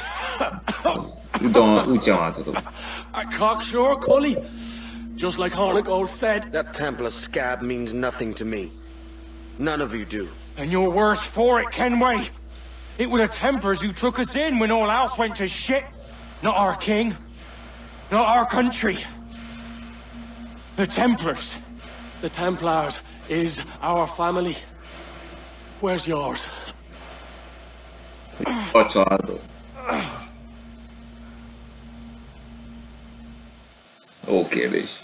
Úgy csináltatok. A cocksure, Cully. Just like Hornigold said. That Templar scab means nothing to me. None of you do. And you're worse for it, Kenway. It were the Templars who took us in when all else went to shit. Not our king. Not our country. The Templars. The Templars is our family. Where's yours? A családod. Ó, kérdés.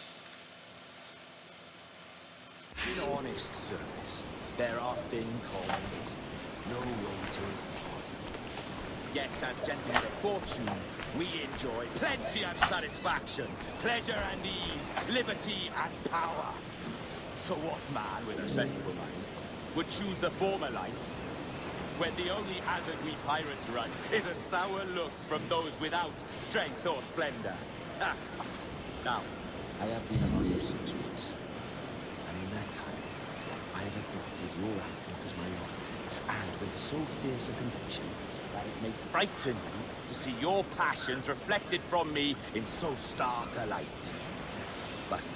In honest service, there are thin coins, no wages. Yet, as gentlemen of fortune, we enjoy plenty of satisfaction, pleasure and ease, liberty and power. So what man with a sensible mind would choose the former life, when the only hazard we pirates run is a sour look from those without strength or splendor? Now, I have been among you 6 weeks, and in that time, I have adopted your outlook as my own, and with so fierce a conviction that it may frighten you to see your passions reflected from me in so stark a light. But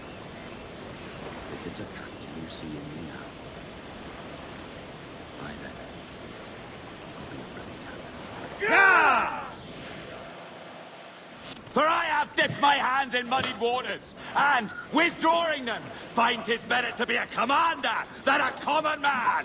if it's a captain you see in me now, why then, I'll be a bloody captain. Yeah! For I have dipped my hands in muddied waters, and, withdrawing them, find 'tis better to be a commander than a common man!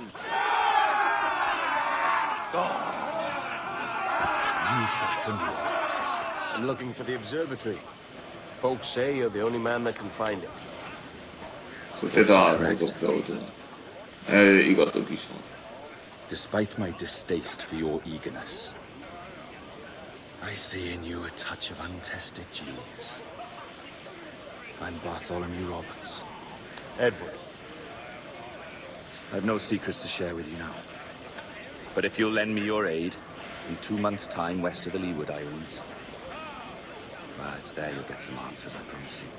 Oh. You flatter me with your persistence. I'm looking for the observatory. Folks say you're the only man that can find it. Szóval te találkozok az autónak. Igazok is van. Despite my distaste for your eagerness, I see in you a touch of untested genius. I'm Bartholomew Roberts. Edward. I've no secrets to share with you now. But if you'll lend me your aid, in 2 months' time west of the Leeward Islands, well, it's there you'll get some answers, I promise you.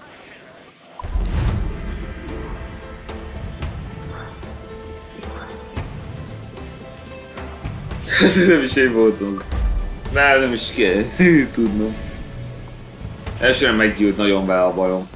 Nem is én voltam. Nem is kell tudnom. Elsőre meggyűlt nagyon vele a bajom.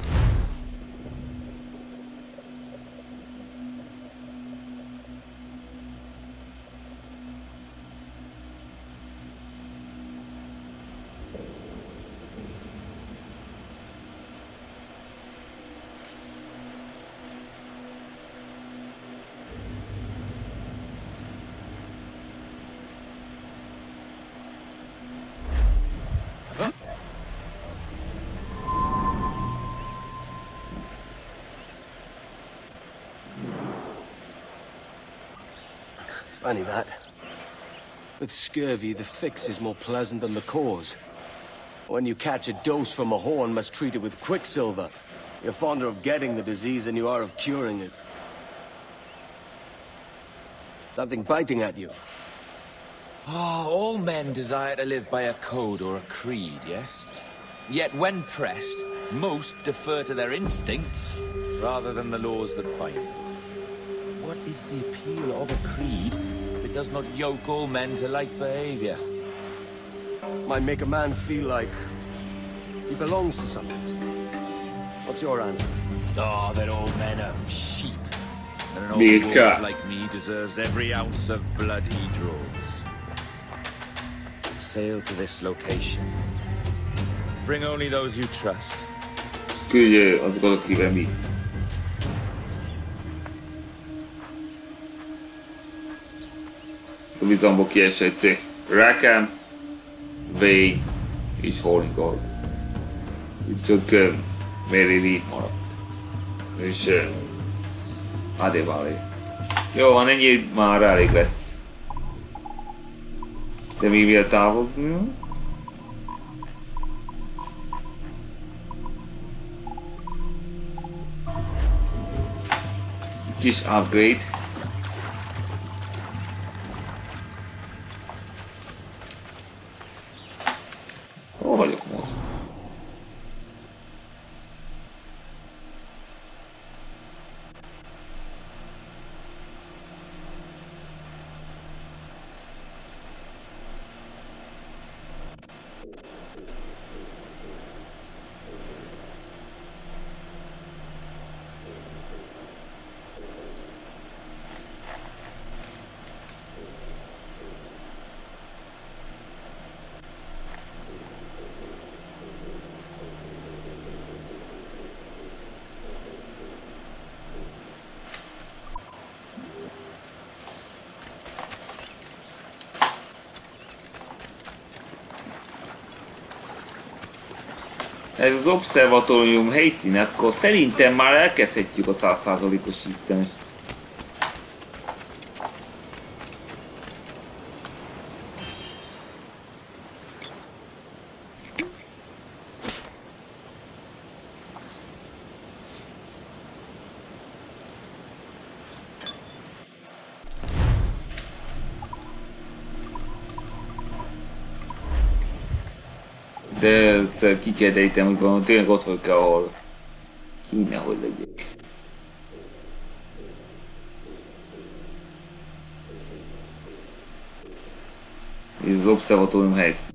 Funny that. With scurvy, the fix is more pleasant than the cause. When you catch a dose from a horn, must treat it with quicksilver. You're fonder of getting the disease than you are of curing it. Something biting at you. All men desire to live by a code or a creed, yes? Yet when pressed, most defer to their instincts rather than the laws that bind them. What is the appeal of a creed if it does not yoke all men to like behavior? Might make a man feel like he belongs to something. What's your answer? Oh, that all men are sheep. And an old wolf like me deserves every ounce of blood he draws. Sail to this location. Bring only those you trust. Küldje azokat, akivel mi. A vizomból kiesett Rackham, Vane és Hornigold. Itt csak Mary Reed maradt. És Adévalé. Jó van, ennyi már elég lesz. De mi miért távozni? Kis upgrade. Hol vagyok most? Ez az obszervatórium helyszín, akkor szerintem már elkezdhetjük a 100%-osítást. De ki kell dejtem, hogy van, tényleg ott vagyok, ahol kéne, hogy legyek. Ez az obszervatórium helyszín.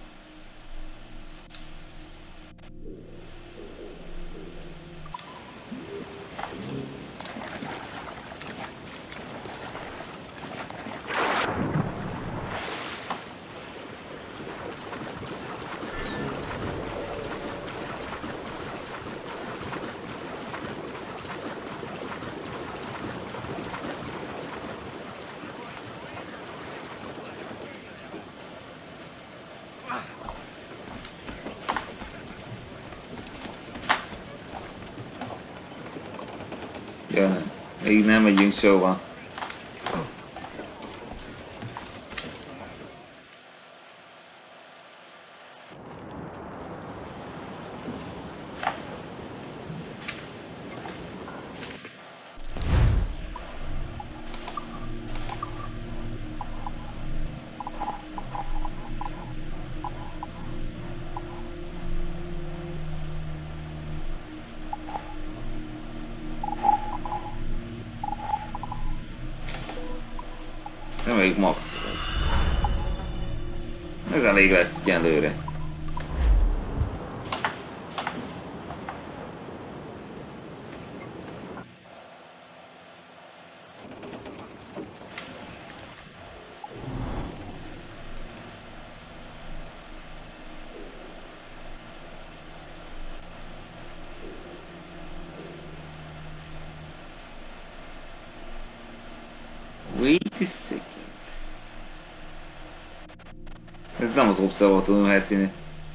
Ja, nem. Még nem megyünk sehova. Nem elég max. Ez elég lesz egyenlőre. Wait a second. Ez nem az obszervatórium helyszíne.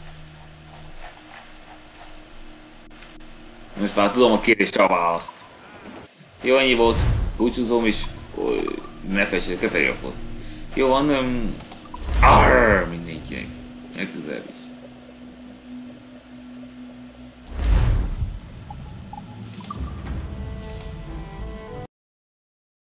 Most már tudom a kérdésre a választ. Jó, ennyi volt. Búcsúzom is. Ne felejtsétek el feliratkozni. Jó van, mindenkinek. Legközelebb is.